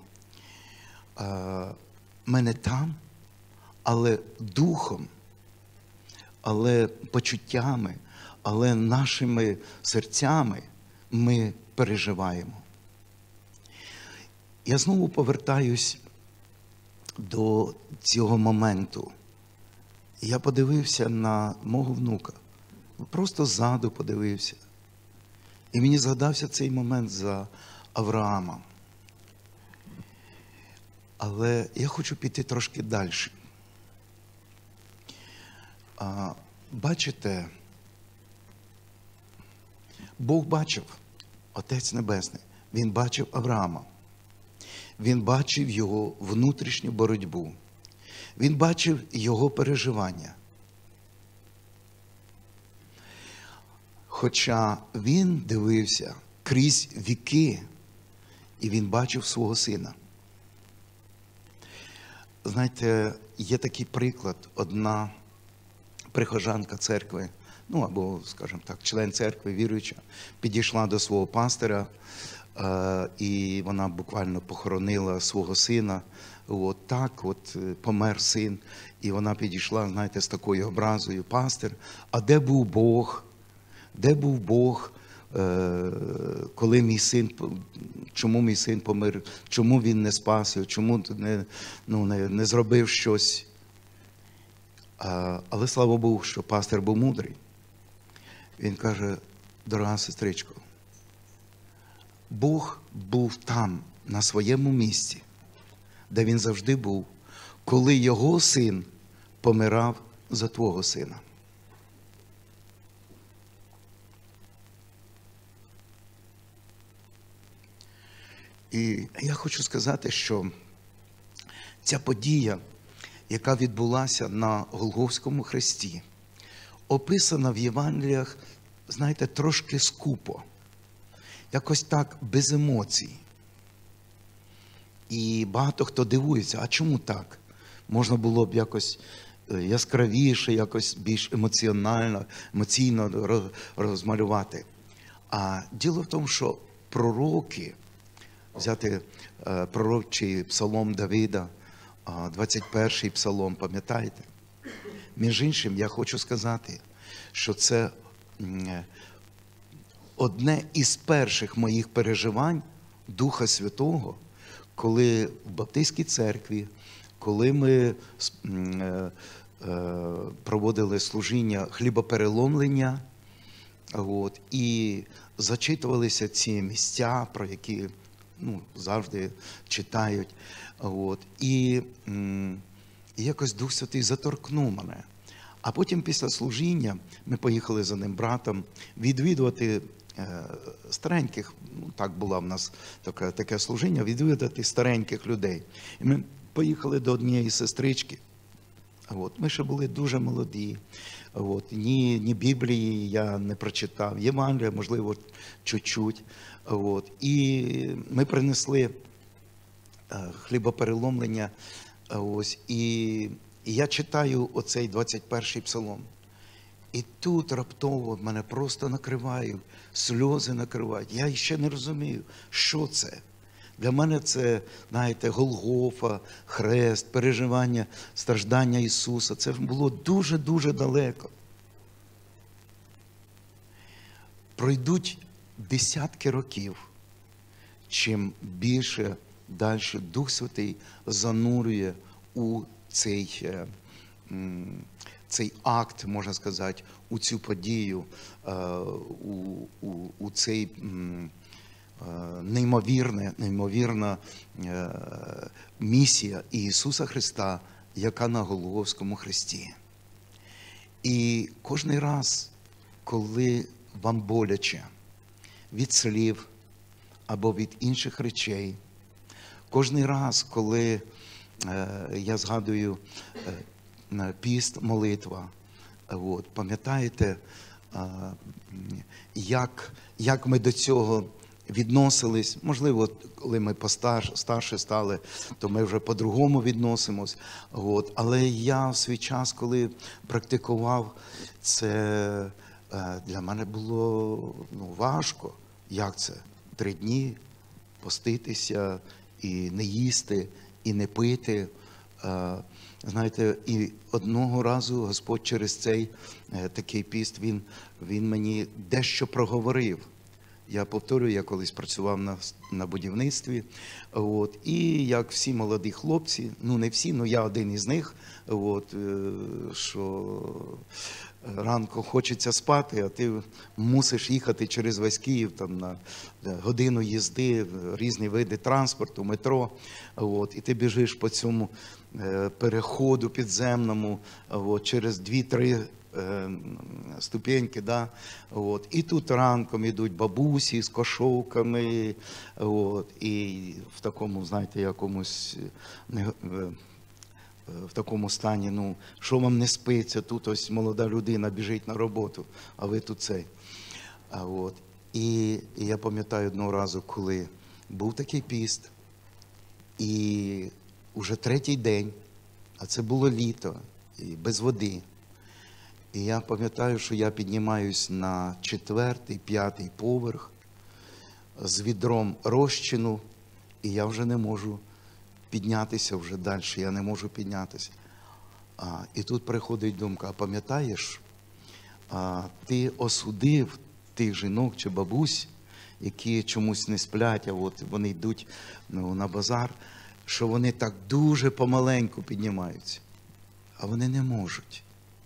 ми не там, але духом, але почуттями, але нашими серцями ми переживаємо. Я знову повертаюсь до цього моменту. Я подивився на мого внука, просто ззаду подивився. І мені згадався цей момент за Авраама. Але я хочу піти трошки далі. А, бачите, Бог бачив, Отець Небесний, Він бачив Авраама. Він бачив його внутрішню боротьбу. Він бачив його переживання. Хоча він дивився крізь віки, і він бачив свого сина. Знаєте, є такий приклад. Одна прихожанка церкви, ну або, скажімо так, член церкви, віруюча, підійшла до свого пастора, е, і вона буквально похоронила свого сина. От так, от помер син. І вона підійшла, знаєте, з такою образою: пастир, а де був Бог? Де був Бог, коли мій син, чому мій син помер, чому він не спас його, чому не, ну, не, не зробив щось? Але слава Богу, що пастир був мудрий. Він каже: дорога сестричко, Бог був там, на своєму місці, де він завжди був, коли його син помирав за твого сина. І я хочу сказати, що ця подія, яка відбулася на Голгофському хресті, описана в Євангеліях, знаєте, трошки скупо, якось так, без емоцій. І багато хто дивується, а чому так? Можна було б якось яскравіше, якось більш емоціонально, емоційно розмалювати. А діло в тому, що пророки, взяти е, пророчий псалом Давида, двадцять перший псалом, пам'ятаєте? Між іншим, я хочу сказати, що це е, одне із перших моїх переживань Духа Святого, коли в Баптистській церкві, коли ми е, е, проводили служіння хлібопереломлення, от, і зачитувалися ці місця, про які ну, завжди читають. От. І, і якось Дух Святий заторкнув мене. А потім після служіння ми поїхали за ним братом відвідувати е, стареньких, ну так було в нас таке, таке служіння, відвідувати стареньких людей. І ми поїхали до однієї сестрички. От. Ми ще були дуже молоді. От. Ні, ні Біблії я не прочитав, Євангелія, можливо, чуть-чуть. От. І ми принесли хлібопереломлення. Ось. І, і я читаю оцей двадцять перший псалом. І тут раптово мене просто накриває, сльози накривають. Я ще не розумію, що це. Для мене це, знаєте, Голгофа, хрест, переживання, страждання Ісуса. Це було дуже-дуже далеко. Пройдуть десятки років, чим більше далі Дух Святий занурює у цей, цей акт, можна сказати, у цю подію, у, у, у цей неймовірне, неймовірна місія Ісуса Христа, яка на Голгофському хресті. І кожен раз, коли вам боляче від слів або від інших речей, кожен раз, коли е, я згадую е, піст, молитва, от, пам'ятаєте, е, як, як ми до цього відносились, можливо, коли ми постарше стали, то ми вже по-другому відносимось. От. Але я в свій час, коли практикував, це для мене було ну, важко. Як це? Три дні поститися і не їсти, і не пити. Знаєте, і одного разу Господь через цей такий піст, він, він мені дещо проговорив. Я повторюю, я колись працював на, на будівництві, от, і як всі молоді хлопці, ну не всі, але я один із них, от, що ранку хочеться спати, а ти мусиш їхати через весь Київ там, на годину їзди, різні види транспорту, метро, от, і ти біжиш по цьому переходу підземному от, через дві-три ступеньки, да? От. І тут ранком йдуть бабусі з кошовками, от. І в такому, знаєте, якомусь в такому стані, ну, що вам не спиться, тут ось молода людина біжить на роботу, а ви тут цей. А от. І, і я пам'ятаю одного разу, коли був такий піст, і уже третій день, а це було літо, і без води. І я пам'ятаю, що я піднімаюсь на четвертий, п'ятий поверх з відром розчину, і я вже не можу піднятися вже далі, я не можу піднятися. А, і тут приходить думка, а пам'ятаєш, а, ти осудив тих жінок чи бабусь, які чомусь не сплять, а от вони йдуть ну, на базар, що вони так дуже помаленьку піднімаються, а вони не можуть.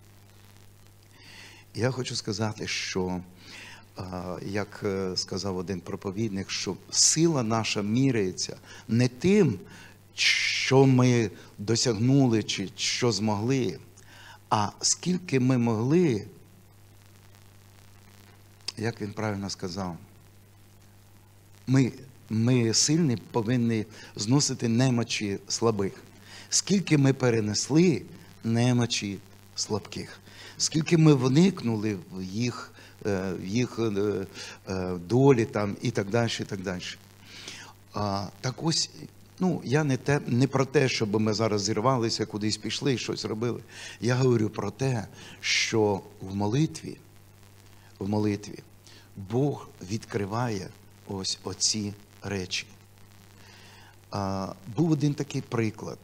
Я хочу сказати, що, як сказав один проповідник, що сила наша міряється не тим, що ми досягнули чи що змогли, а скільки ми могли, як він правильно сказав, ми, ми сильні повинні зносити немочі слабих. Скільки ми перенесли немочі слабких. Скільки ми вникнули в їх, в їх долі там, і так далі, і так далі. А, так ось, ну, я не, те, не про те, щоб ми зараз зірвалися, кудись пішли і щось робили. Я говорю про те, що в молитві, в молитві Бог відкриває ось оці речі. А, був один такий приклад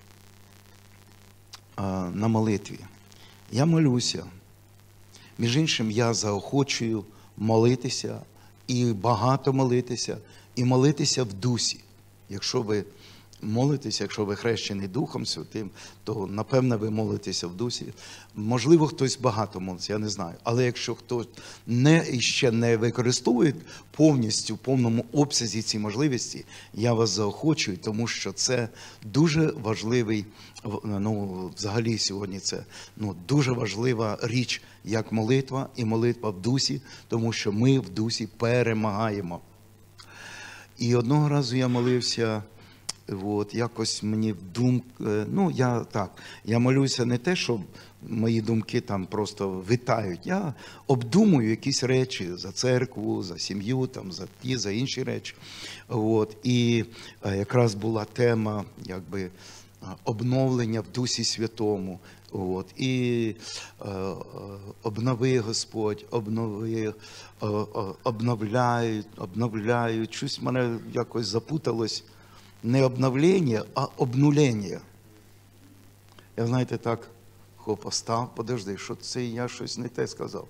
а, на молитві. Я молюся. Між іншим, я заохочую молитися і багато молитися, і молитися в дусі. Якщо ви молитеся, якщо ви хрещений Духом Святим, то, напевно, ви молитеся в дусі. Можливо, хтось багато молиться, я не знаю. Але якщо хтось не, ще не використовує повністю, в повному обсязі ці можливості, я вас заохочую, тому що це дуже важливий, ну, взагалі сьогодні це ну, дуже важлива річ, як молитва і молитва в дусі, тому що ми в дусі перемагаємо. І одного разу я молився, от, якось мені в думку, ну, я так, я молюся не те, що мої думки там просто витають, я обдумую якісь речі за церкву, за сім'ю, там, за ті, за інші речі. От, і якраз була тема, якби, обновлення в Дусі Святому. От. І е, е, обнови Господь, обнови, е, е, обновляють, обновляють. Щось в мене якось запуталось. Не обновлення, а обнулення. Я, знаєте, так, хоп, остав, подожди, що це я щось не те сказав.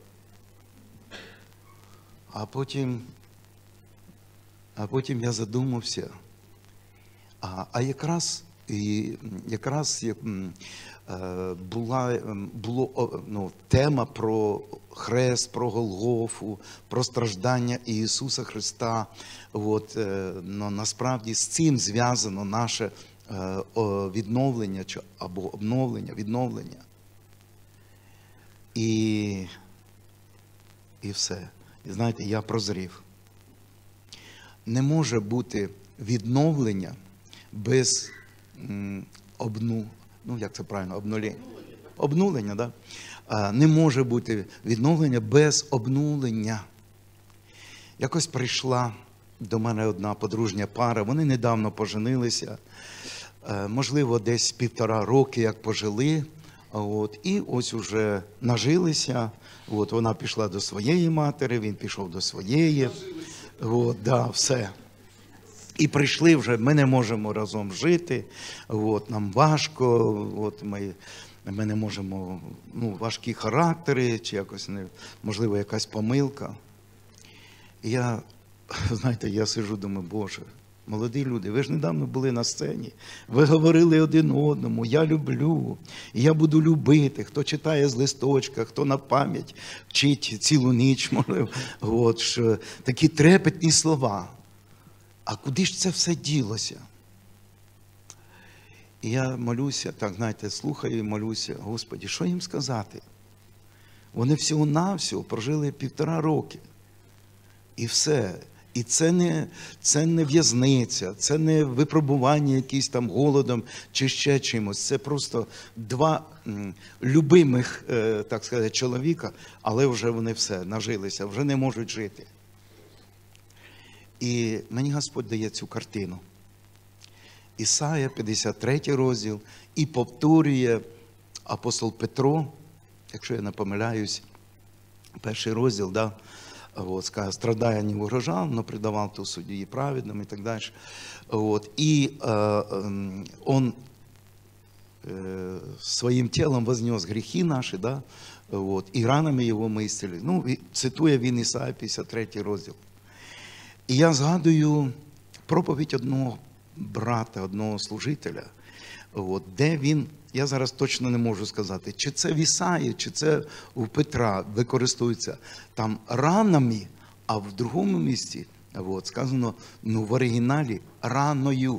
А потім, а потім я задумався. А, а якраз, і, якраз як, була було, ну, тема про хрест, про Голгофу, про страждання Ісуса Христа. От, ну, насправді з цим зв'язано наше відновлення або обновлення, відновлення. І, і все. І знаєте, я прозрів. Не може бути відновлення без м, обну, ну як це правильно, обнулення. Обнулення, так? Да? Не може бути відновлення без обнулення. Якось прийшла до мене одна подружня пара, вони недавно поженилися, можливо, десь півтора роки, як пожили, от, і ось уже нажилися, от, вона пішла до своєї матері, він пішов до своєї, от, да, все. І прийшли вже, ми не можемо разом жити, от, нам важко, от, ми, ми не можемо, ну, важкі характери, чи якось, не, можливо, якась помилка. І я, знаєте, я сиджу, думаю, Боже, молоді люди, ви ж недавно були на сцені, ви говорили один одному, я люблю, і я буду любити, хто читає з листочка, хто на пам'ять вчить цілу ніч, можливо, от, що, такі трепетні слова. А куди ж це все ділося? І я молюся, так, знаєте, слухаю і молюся, Господи, що їм сказати? Вони всього-навсього прожили півтора роки. І все. І це не, це не в'язниця, це не випробування якісь там голодом чи ще чимось. Це просто два м, любимих, е, так сказати, чоловіка, але вже вони все, нажилися, вже не можуть жити. І мені Господь дає цю картину. Ісая, п'ятдесят третій розділ, і повторює апостол Петро, якщо я не помиляюсь, перший розділ, да, от, скаже, страдає не угрожав, но предавав то судді праведним і так далі. От, і е, е, он е, своїм тілом вознес гріхи наші, да, от, і ранами його ми ісцелили. Ну, і, цитує він Ісая, п'ятдесят третій розділ. І я згадую проповідь одного брата, одного служителя, от, де він, я зараз точно не можу сказати, чи це в Ісаї, чи це у Петра використовується там ранами, а в другому місці от, сказано, ну, в оригіналі раною.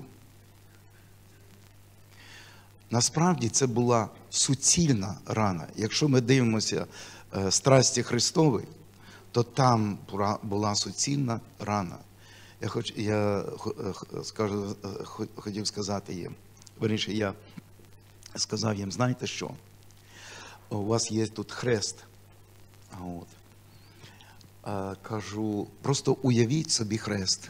Насправді це була суцільна рана. Якщо ми дивимося е, страсті Христові, то там була суцільна рана. Я, хоч, я скажу, хотів сказати їм, верніше, я сказав їм, знаєте що, у вас є тут хрест. От. А, кажу, просто уявіть собі хрест.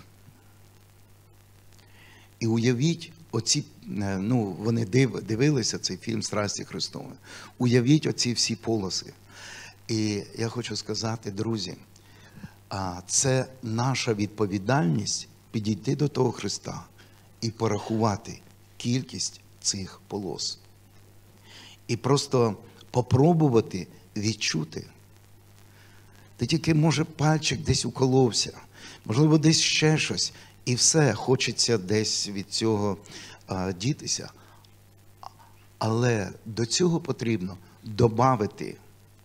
І уявіть, оці, ну, вони див, дивилися цей фільм «Страсті Христові». Уявіть оці всі полоси. І я хочу сказати, друзі, це наша відповідальність підійти до того Христа і порахувати кількість цих полос. І просто попробувати відчути. Ти тільки, може, пальчик десь уколовся, можливо, десь ще щось, і все, хочеться десь від цього а, дітися. Але до цього потрібно добавити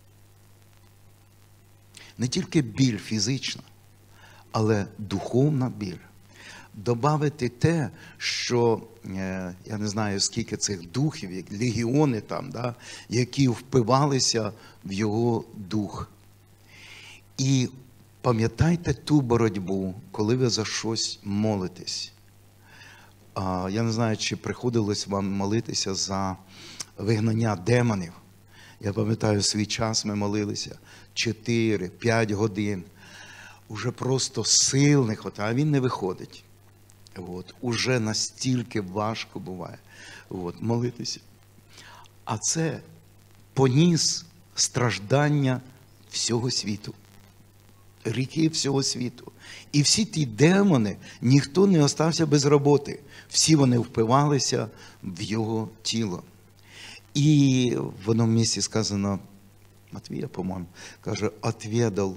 не тільки біль фізична, але духовна біль. Добавити те, що, я не знаю, скільки цих духів, як легіони там, да, які впивалися в його дух. І пам'ятайте ту боротьбу, коли ви за щось молитесь. Я не знаю, чи приходилось вам молитися за вигнання демонів. Я пам'ятаю, свій час ми молилися чотири-п'ять годин. Уже просто сил не хватає, а він не виходить. От. Уже настільки важко буває. от, молитися. А це поніс страждання всього світу, гріхи всього світу. І всі ті демони, ніхто не остався без роботи. Всі вони впивалися в його тіло. І в одному місці сказано, Матвія, по-моєму, каже, отведал,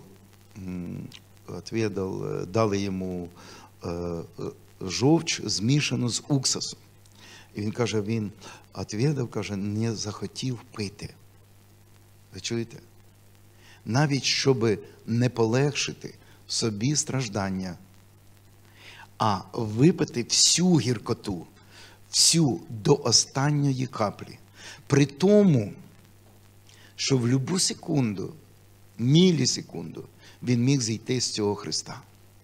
отведал, дали йому жовч змішану з уксусом. І він каже, він отведав, каже, не захотів пити. Ви чуєте? Навіть щоб не полегшити собі страждання, а випити всю гіркоту, всю до останньої каплі. При тому, що в будь-яку секунду, мілісекунду, він міг зійти з цього Христа.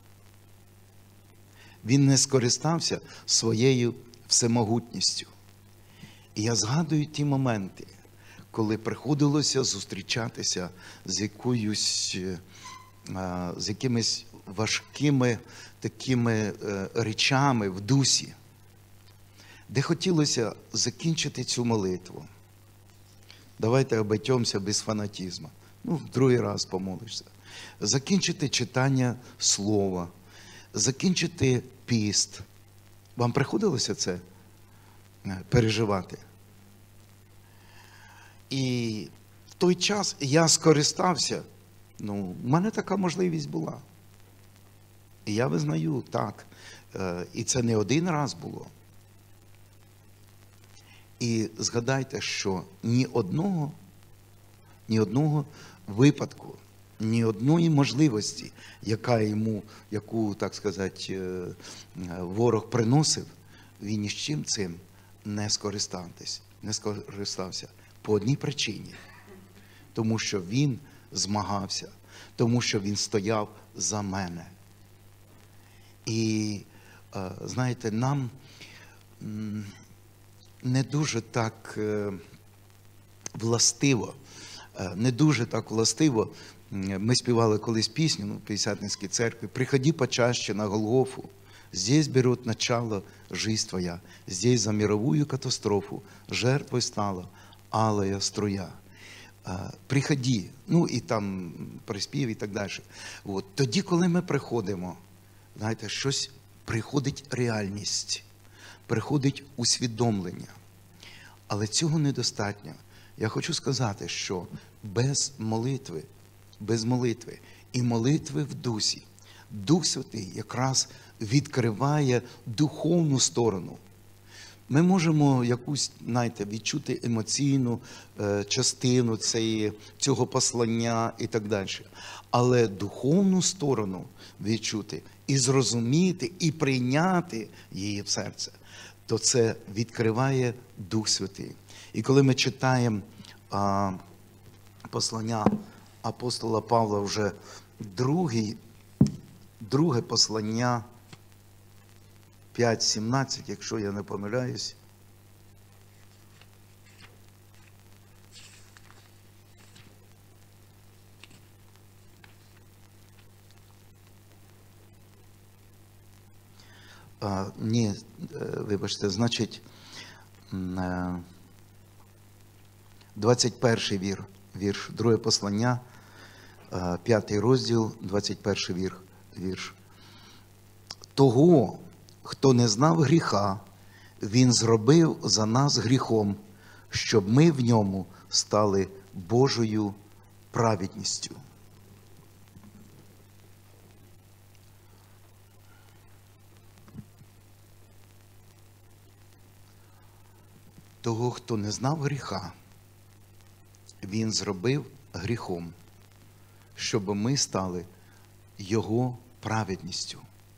Він не скористався своєю всемогутністю. І я згадую ті моменти, коли приходилося зустрічатися з якоюсь, з якимись важкими такими речами в дусі, де хотілося закінчити цю молитву. Давайте обійдемося без фанатізму. Ну, в другий раз помолишся. Закінчити читання слова, закінчити піст. Вам приходилося це переживати? І в той час я скористався, ну, в мене така можливість була. І я визнаю, так, і це не один раз було. І згадайте, що ні одного, ні одного випадку, ні одної можливості, яка йому, яку, так сказати, ворог приносив, він ні з чим цим не скористався. Не скористався. По одній причині. Тому що він змагався. Тому що він стояв за мене. І, знаєте, нам не дуже так властиво, не дуже так властиво. Ми співали колись пісню, ну, в П'ятдесятницькій церкві, «Приходи почаще на Голгофу, здесь берет начало жизнь твоя, здесь за мировую катастрофу жертвой стала алая струя». Приходи, ну і там приспів і так далі. От. Тоді, коли ми приходимо, знаєте, щось приходить реальність, приходить усвідомлення. Але цього недостатньо. Я хочу сказати, що без молитви, без молитви і молитви в дусі, Дух Святий якраз відкриває духовну сторону. Ми можемо якусь, знаєте, відчути емоційну е, частину цієї, цього послання і так далі. Але духовну сторону відчути і зрозуміти, і прийняти її в серце, то це відкриває Дух Святий. І коли ми читаємо а, послання апостола Павла, вже другий, друге послання, п'ять сімнадцять, якщо я не помиляюсь. А, ні, вибачте, значить, двадцять перший вір, вірш, друге послання, п'ятий розділ, двадцять перший вір, вірш. Того, хто не знав гріха, він зробив за нас гріхом, щоб ми в ньому стали Божою праведністю. Того, хто не знав гріха, він зробив гріхом, щоб ми стали його праведністю.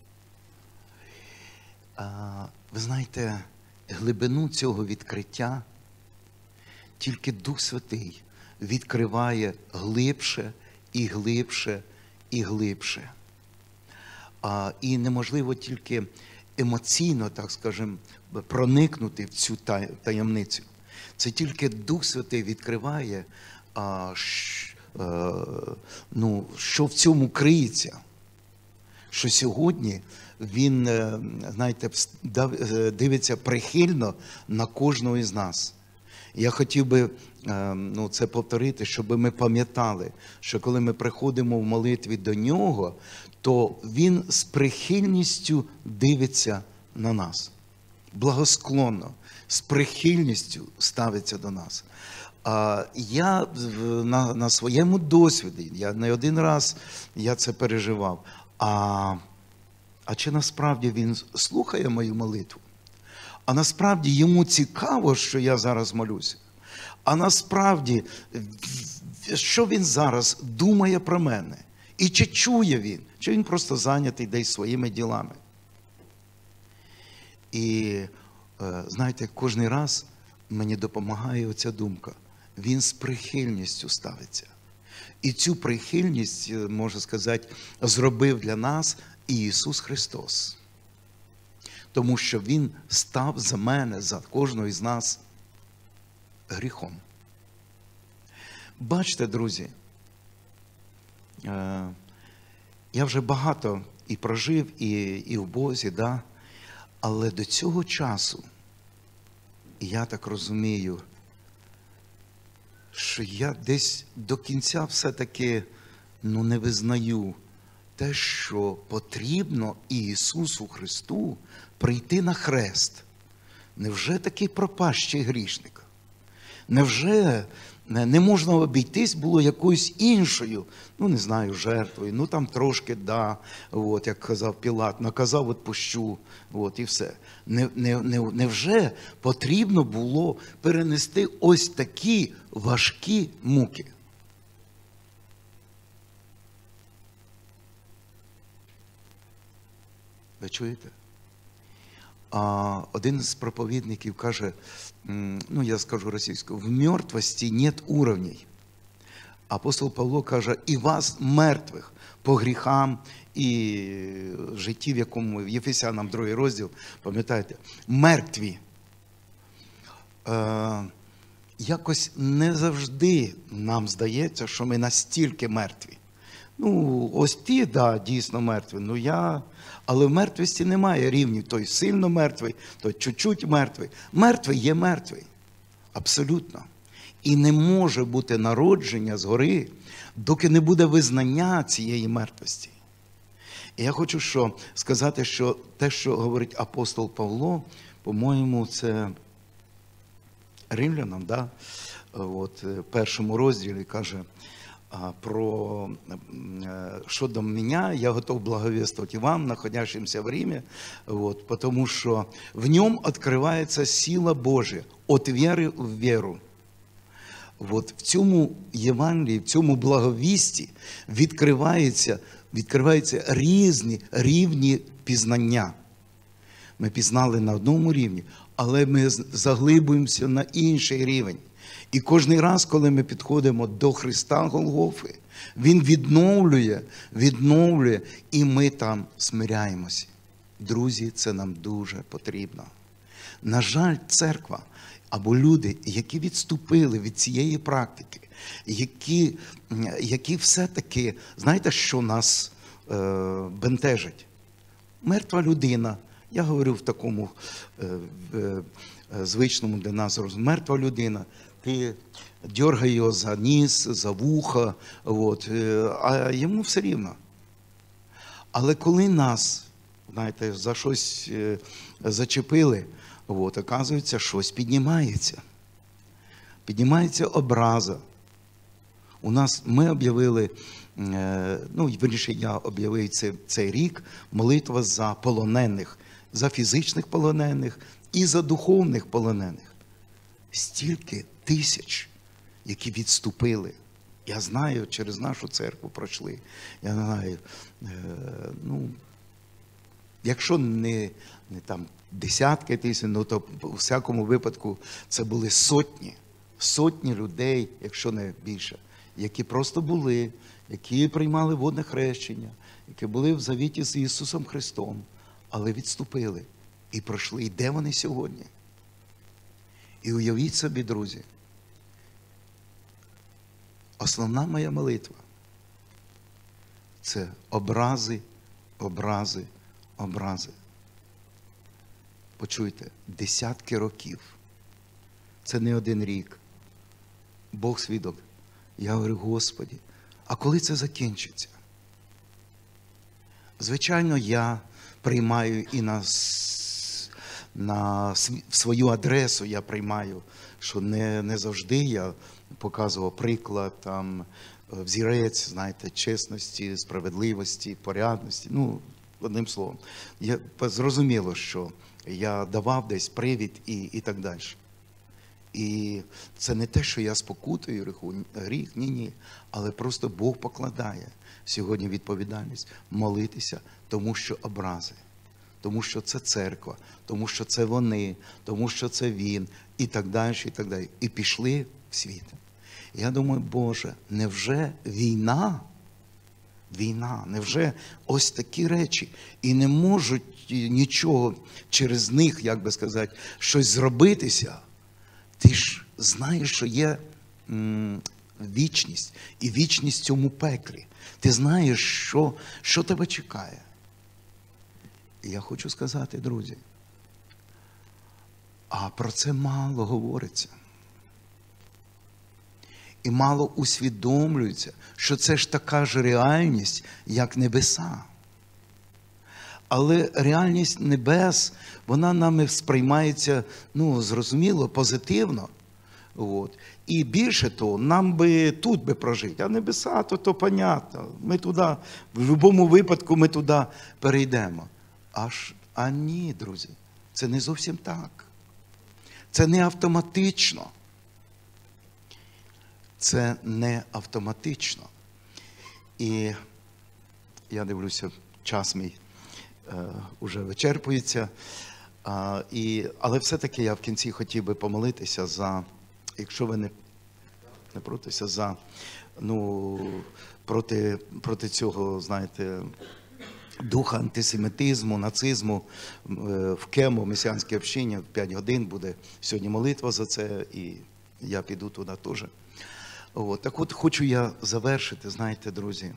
А, ви знаєте, глибину цього відкриття тільки Дух Святий відкриває глибше і глибше і глибше. А, і неможливо тільки емоційно, так скажемо, проникнути в цю таємницю. Це тільки Дух Святий відкриває, а, ш, а, ну, що в цьому криється. Що сьогодні він, знаєте, дивиться прихильно на кожного із нас. Я хотів би ну, це повторити, щоб ми пам'ятали, що коли ми приходимо в молитві до Нього, то Він з прихильністю дивиться на нас. Благосклонно, з прихильністю ставиться до нас. А я на, на своєму досвіді, я не один раз я це переживав, а, а чи насправді Він слухає мою молитву? А насправді йому цікаво, що я зараз молюся? А насправді, що він зараз думає про мене? І чи чує він? Чи він просто зайнятий десь своїми ділами? І, знаєте, кожен раз мені допомагає оця думка. Він з прихильністю ставиться. І цю прихильність, можна сказати, зробив для нас і Ісус Христос. Тому що Він став за мене, за кожного із нас гріхом. Бачите, друзі, я вже багато і прожив, і, і в Бозі, да? Але до цього часу, я так розумію, що я десь до кінця все-таки ну, не визнаю те, що потрібно Ісусу Христу прийти на хрест. Невже такий пропащий грішник? Невже не можна обійтись було якоюсь іншою, ну не знаю, жертвою, ну там трошки, да, от, як казав Пілат, наказав, відпущу, от, і все. Не, не, не, невже потрібно було перенести ось такі важкі муки? Ви чуєте? А один з проповідників каже, ну я скажу російською, в мертвості нет уровней. Апостол Павло каже, і вас, мертвих, по гріхам і житті, в якому, в Єфесянам другий розділ, пам'ятаєте, мертві. Е, якось не завжди нам здається, що ми настільки мертві. Ну, ось ті, да, дійсно мертві, ну я... Але в мертвості немає рівнів. Той сильно мертвий, той чуть-чуть мертвий. Мертвий є мертвий. Абсолютно. І не може бути народження згори, доки не буде визнання цієї мертвості. І я хочу що, сказати, що те, що говорить апостол Павло, по-моєму, це римлянам, да? От, в першому розділі каже, про что до меня, я готов благовествовать и вам, находящимся в Риме, вот, потому что в нем открывается сила Божия от веры в веру. От, в цьому Євангелії, в цьому благовісті відкриваються, відкриваються різні рівні пізнання. Ми пізнали на одному рівні, але ми заглибуємося на інший рівень. І кожен раз, коли ми підходимо до Христа Голгофи, Він відновлює, відновлює, і ми там смиряємося. Друзі, це нам дуже потрібно. На жаль, церква або люди, які відступили від цієї практики, які, які все-таки, знаєте, що нас е, бентежить? Мертва людина, я говорю в такому е, е, звичному для нас розумі, мертва людина, ти дергай його за ніс, за вуха, от, а йому все рівно. Але коли нас, знаєте, за щось зачепили, от, оказується, щось піднімається. Піднімається образа. У нас, ми об'явили, ну, вірніше, я об'явив цей, цей рік, молитва за полонених, за фізичних полонених і за духовних полонених. Стільки тисяч, які відступили. Я знаю, через нашу церкву пройшли. Я знаю, е, ну, якщо не, не там десятки тисяч, ну, то у всякому випадку це були сотні, сотні людей, якщо не більше, які просто були, які приймали водне хрещення, які були в завіті з Ісусом Христом, але відступили і пройшли. І де вони сьогодні? І уявіть собі, друзі, основна моя молитва – це образи, образи, образи. Почуйте, десятки років. Це не один рік. Бог свідок. Я говорю, Господи, а коли це закінчиться? Звичайно, я приймаю і на, на свою адресу, я приймаю, що не, не завжди я показував приклад, там, взірець, знаєте, чесності, справедливості, порядності. Ну, одним словом, я, зрозуміло, що я давав десь привід і, і так далі. І це не те, що я спокутую гріх, ні-ні. Але просто Бог покладає сьогодні відповідальність молитися, тому що образи, тому що це церква, тому що це вони, тому що це він, і так далі, і так далі. І пішли в світ. Я думаю, Боже, невже війна, війна, невже ось такі речі, і не можуть нічого через них, як би сказати, щось зробитися? Ти ж знаєш, що є м, вічність, і вічність в цьому пеклі. Ти знаєш, що, що тебе чекає. І я хочу сказати, друзі, а про це мало говориться. І мало усвідомлюється, що це ж така ж реальність, як небеса. Але реальність небес, вона нами сприймається, ну, зрозуміло, позитивно. От. І більше того, нам би тут би прожити, а небеса, то, то понятно. Ми туди, в будь-якому випадку ми туди перейдемо. Аж, а ні, друзі, це не зовсім так. Це не автоматично. Це не автоматично. І я дивлюся, час мій уже вичерпується. А, і, але все-таки я в кінці хотів би помолитися за, якщо ви не, не протися, за, ну, проти, проти цього, знаєте, духа антисемітизму, нацизму в КЕМу, месіанській общині, в п'ять годин буде сьогодні молитва за це, і я піду туди теж. От, так от хочу я завершити, знаєте, друзі.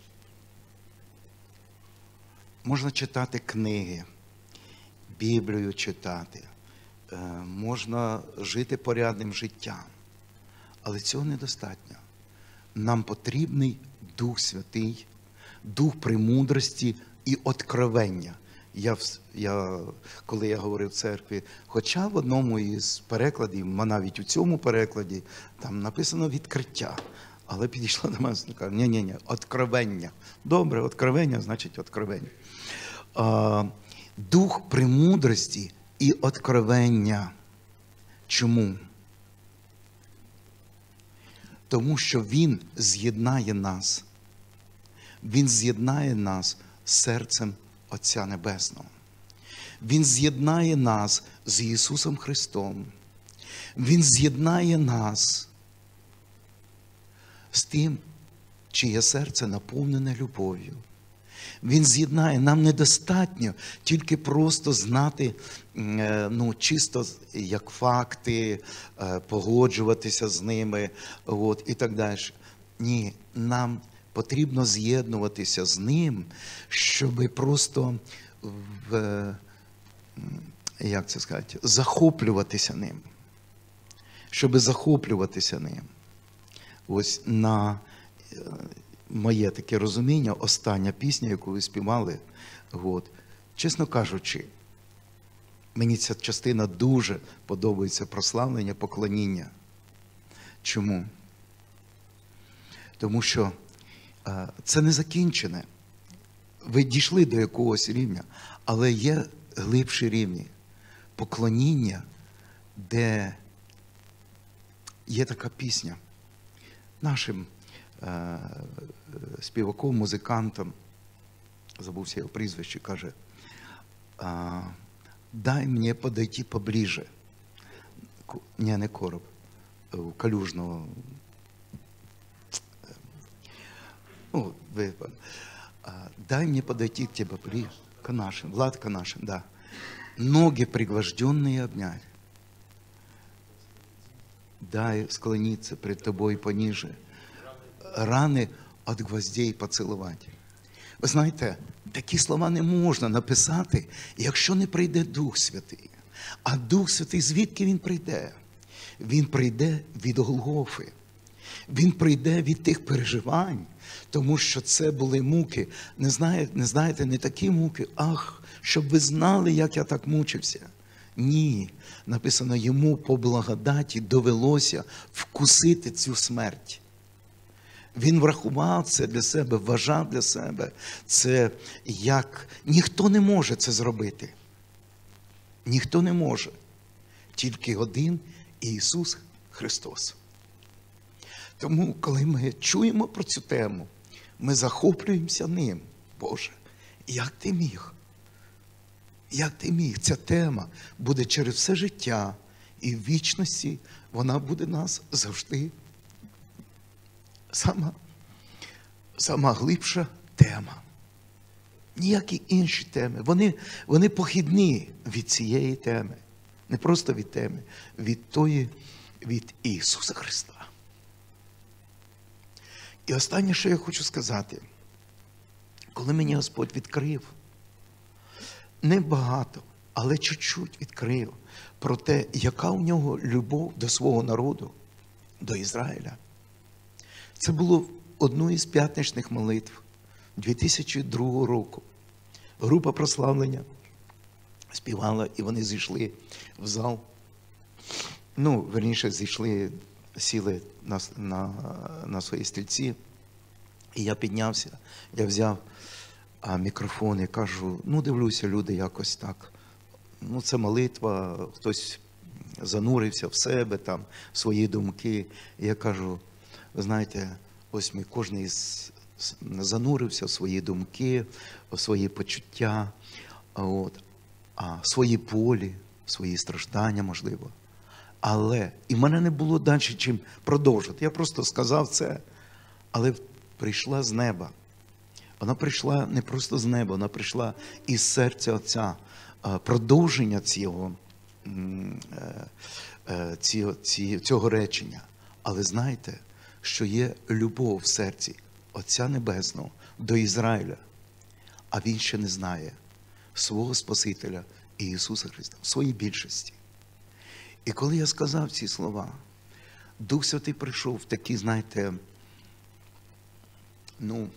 Можна читати книги, Біблію читати, можна жити порядним життям, але цього недостатньо. Нам потрібний Дух Святий, Дух премудрості і откровення. Я, я, коли я говорив в церкві, хоча в одному із перекладів, навіть у цьому перекладі, там написано відкриття, але підійшла до мене і каже, ні-ні-ні, откровення. Добре, откровення, значить откровення. А, дух премудрості і откровення. Чому? Тому що він з'єднає нас. Він з'єднає нас з серцем Отця Небесного. Він з'єднає нас з Ісусом Христом. Він з'єднає нас з тим, чиє серце наповнене любов'ю. Він з'єднає. Нам недостатньо тільки просто знати, ну, чисто як факти, погоджуватися з ними, от, і так далі. Ні, нам потрібно з'єднуватися з ним, щоб просто, в, як це сказати, захоплюватися ним. Щоб захоплюватися ним. Ось на моє таке розуміння, остання пісня, яку ви співали, от, чесно кажучи, мені ця частина дуже подобається, прославлення, поклоніння. Чому? Тому що е, це не закінчене. Ви дійшли до якогось рівня, але є глибші рівні. Поклоніння, де є така пісня нашим е, співаком, музикантом, забувся його прізвище, каже, дай мені подойти поближе. Ні, не Короб, у Калюжного. Ну, ви, дай мне подойти к тебе ближе, к нашим, Влад к нашим, да. Ноги пригвожденные обнять. Дай склониться пред тобой пониже. Раны от гвоздей поцеловать. Ви знаєте, такі слова не можна написати, якщо не прийде Дух Святий. А Дух Святий, звідки Він прийде? Він прийде від Голгофи. Він прийде від тих переживань, тому що це були муки. Не знаєте, не знаєте, не такі муки, ах, щоб ви знали, як я так мучився. Ні, написано, йому по благодаті довелося вкусити цю смерть. Він врахував це для себе, вважав для себе. Це як ніхто не може це зробити. Ніхто не може. Тільки один Ісус Христос. Тому, коли ми чуємо про цю тему, ми захоплюємося ним. Боже, як ти міг? Як ти міг? Ця тема буде через все життя, і в вічності вона буде нас завжди. Сама, сама глибша тема. Ніякі інші теми. Вони, вони похідні від цієї теми. Не просто від теми, від тої, від Ісуса Христа. І останнє, що я хочу сказати, коли мені Господь відкрив, не багато, але чуть-чуть відкрив про те, яка у нього любов до свого народу, до Ізраїля. Це було одну із п'ятничних молитв дві тисячі другого року. Група прославлення співала, і вони зійшли в зал. Ну, верніше, зійшли, сіли на, на, на свої стільці. І я піднявся, я взяв а, мікрофон і кажу, ну, дивлюся, люди якось так. Ну, це молитва, хтось занурився в себе, там, в свої думки. І я кажу, ви знаєте, ось ми кожен із занурився в свої думки, в свої почуття, от, а, в свої болі, в свої страждання, можливо. Але, і в мене не було далі чим продовжити. Я просто сказав це, але прийшла з неба. Вона прийшла не просто з неба, вона прийшла із серця Отця. Продовження цього, цього речення. Але знаєте, що є любов в серці Отця Небесного до Ізраїля, а він ще не знає свого Спасителя Ісуса Христа в своїй більшості. І коли я сказав ці слова, Дух Святий прийшов в такі, знаєте, ну,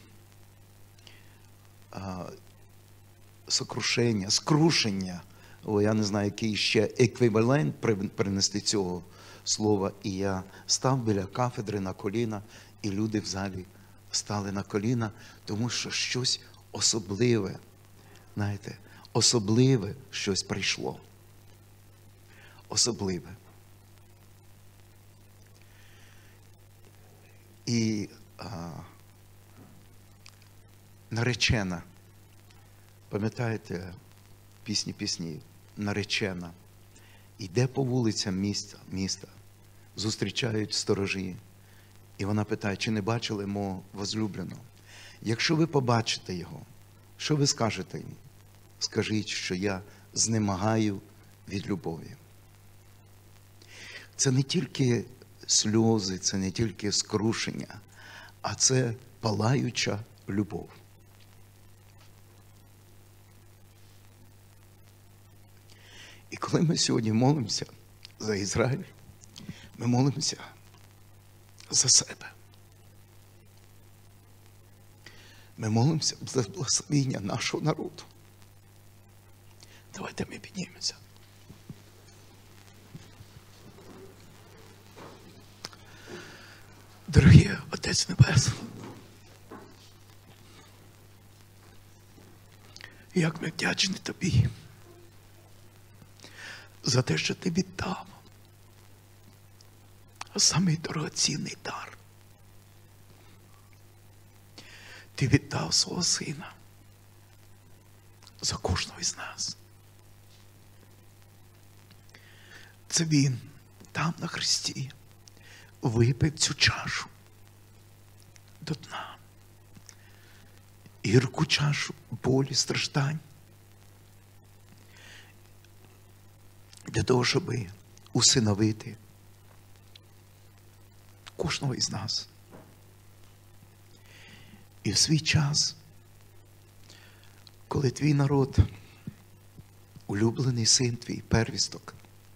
сокрушення, скрушення, о, я не знаю, який ще еквівалент принести цього слова. І я став біля кафедри на коліна, і люди в залі стали на коліна, тому що щось особливе, знаєте, особливе щось прийшло. Особливе. І а, наречена, пам'ятаєте, пісні пісні, наречена, йде по вулицям міста, міста, зустрічають сторожі, і вона питає, чи не бачили мого возлюбленого? Якщо ви побачите його, що ви скажете йому? Скажіть, що я знемагаю від любові. Це не тільки сльози, це не тільки скрушення, а це палаюча любов. І коли ми сьогодні молимося за Ізраїль, ми молимося за себе. Ми молимося за благословення нашого народу. Давайте ми піднімемося. Дорогий Отець Небесний, як ми вдячні Тобі за те, що Ти віддав самий дорогоцінний дар. Ти віддав свого Сина за кожного із нас. Це Він там на хресті випив цю чашу до дна. Гірку чашу болі, страждань. Для того, щоб усиновити кожного із нас. І в свій час Коли твій народ, улюблений син твій, первісток,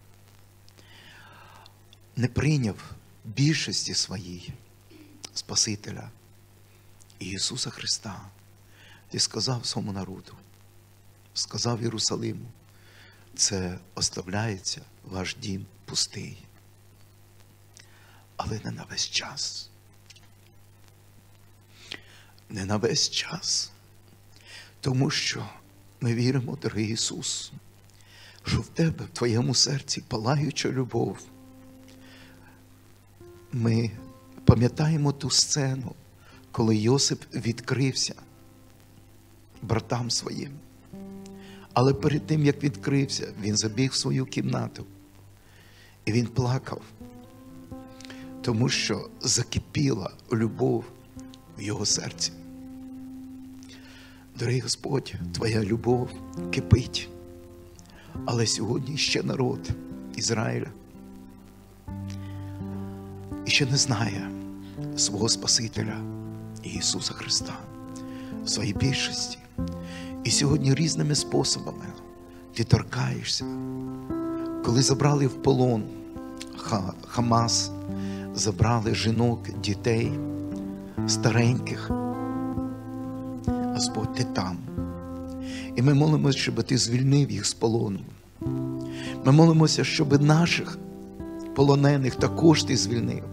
не прийняв більшості своїй Спасителя Ісуса Христа, ти сказав своєму народу, сказав Єрусалиму, це оставляється ваш дім пустий. Але не на весь час. Не на весь час. Тому що ми віримо, дорогий Ісус, що в тебе, в твоєму серці палаюча любов. Ми пам'ятаємо ту сцену, коли Йосип відкрився братам своїм. Але перед тим, як відкрився, він забіг в свою кімнату. І він плакав, тому що закипіла любов в його серці. Дорогий Господь, твоя любов кипить. Але сьогодні ще народ Ізраїля і ще не знає свого Спасителя Ісуса Христа в своїй більшості. І сьогодні різними способами ти торкаєшся. Коли забрали в полон Хамас, забрали жінок, дітей, стареньких, Господь, ти там. І ми молимося, щоб ти звільнив їх з полону. Ми молимося, щоб наших полонених також ти звільнив.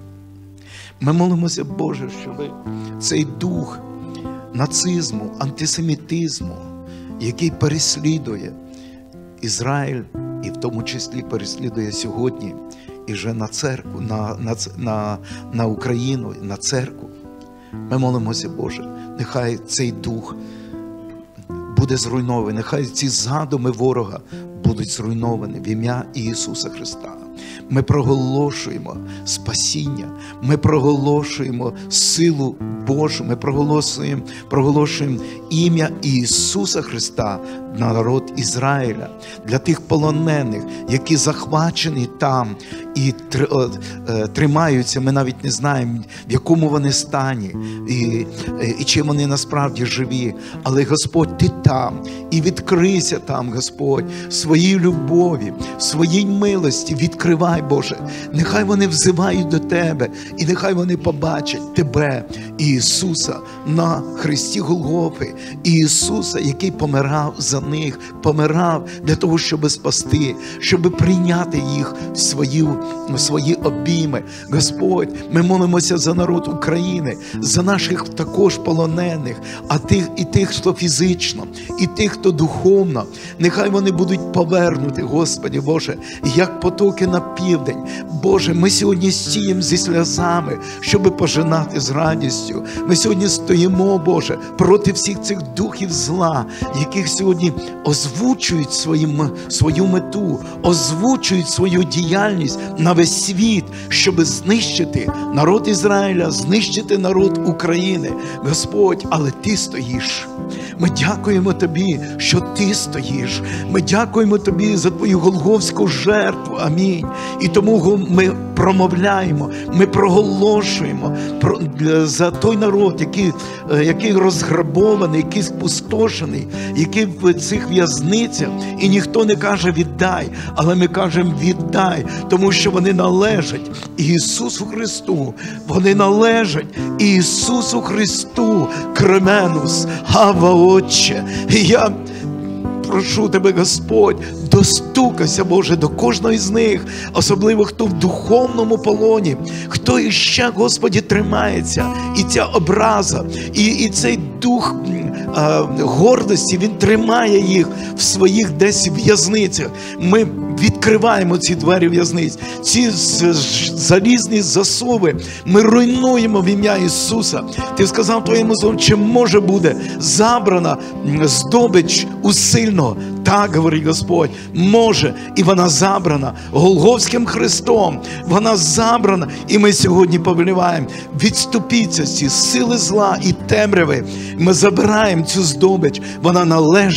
Ми молимося, Боже, щоб цей дух нацизму, антисемітизму, який переслідує Ізраїль, і в тому числі переслідує сьогодні і вже на церкву, на, на, на, на Україну, на церкву. Ми молимося, Боже, нехай цей дух буде зруйнований, нехай ці задуми ворога будуть зруйновані в ім'я Ісуса Христа. Ми проголошуємо спасіння, ми проголошуємо силу Божу, ми проголошуємо, проголошуємо ім'я Ісуса Христа на народ Ізраїля, для тих полонених, які захвачені там і тримаються, ми навіть не знаємо, в якому вони стані, і, і чим вони насправді живі. Але, Господь, ти там, і відкрийся там, Господь, в своїй любові, в своїй милості, відкривай, Боже. Нехай вони взивають до Тебе, і нехай вони побачать Тебе, Ісуса, на хресті Голгофи, Ісуса, який помирав за них, помирав для того, щоб спасти, щоб прийняти їх в свої, в свої обійми. Господь, ми молимося за народ України, за наших також полонених, а тих, і тих, хто фізично, і тих, хто духовно. Нехай вони будуть повернуті, Господи Боже, як потоки на південь. Боже, ми сьогодні стіємо зі сльозами, щоб пожинати з радістю. Ми сьогодні стоїмо, Боже, проти всіх цих духів зла, яких сьогодні озвучують своїм, свою мету, озвучують свою діяльність на весь світ, щоб знищити народ Ізраїля, знищити народ України. Господь, але Ти стоїш. Ми дякуємо Тобі, що Ти стоїш. Ми дякуємо Тобі за Твою голгофську жертву. Амінь. І тому ми промовляємо, ми проголошуємо за той народ, який, який розграбований, який спустошений, який в цих в'язницях, і ніхто не каже «віддай», але ми кажемо «віддай», тому що вони належать Ісусу Христу. Вони належать Ісусу Христу. Кременус, Ава, Отче. І я прошу Тебе, Господь, достукайся, Боже, до кожного з них, особливо хто в духовному полоні, хто іще, Господі, тримається, і ця образа, і, і цей дух а, гордості, він тримає їх в своїх десь в'язницях. Ми відкриваємо ці двері в'язниць, ці залізні засови, ми руйнуємо в ім'я Ісуса. Ти сказав Твоєму слову, чи може буде забрана здобич у сильного? Так, говорить Господь, може, і вона забрана Голгофським Христом, вона забрана, і ми сьогодні повеліваємо, відступіться ці сили зла і темряви, ми забираємо цю здобич, вона належить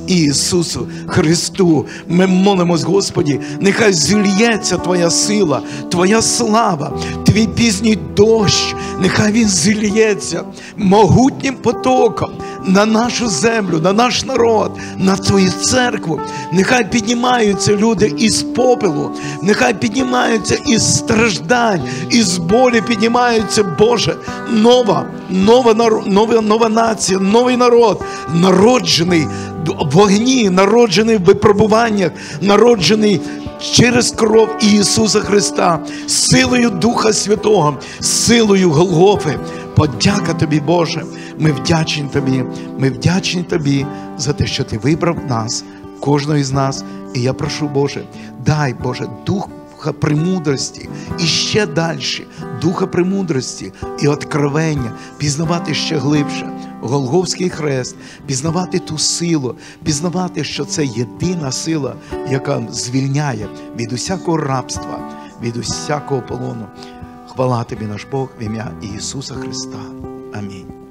Ісусу Христу. Ми молимось, Господі, нехай зільється Твоя сила, Твоя слава, Твій пізній дощ, нехай він зільється могутнім потоком на нашу землю, на наш народ, на Твою церкву. Нехай піднімаються люди із попелу, нехай піднімаються із страждань, із болі піднімаються, Боже, нова, нова, нова, нова нація, новий народ, народжений в вогні, народжений в випробуваннях, народжений через кров Ісуса Христа, силою Духа Святого, силою Голгофи. Подяка Тобі, Боже. Ми вдячні Тобі, ми вдячні Тобі за те, що Ти вибрав нас, кожного із нас. І я прошу, Боже, дай, Боже, духа премудрості і ще далі, духа премудрості і откровення, пізнавати ще глибше Голгофський хрест, пізнавати ту силу, пізнавати, що це єдина сила, яка звільняє від усякого рабства, від усякого полону. Хвала Тобі, наш Бог, в ім'я Ісуса Христа. Амінь.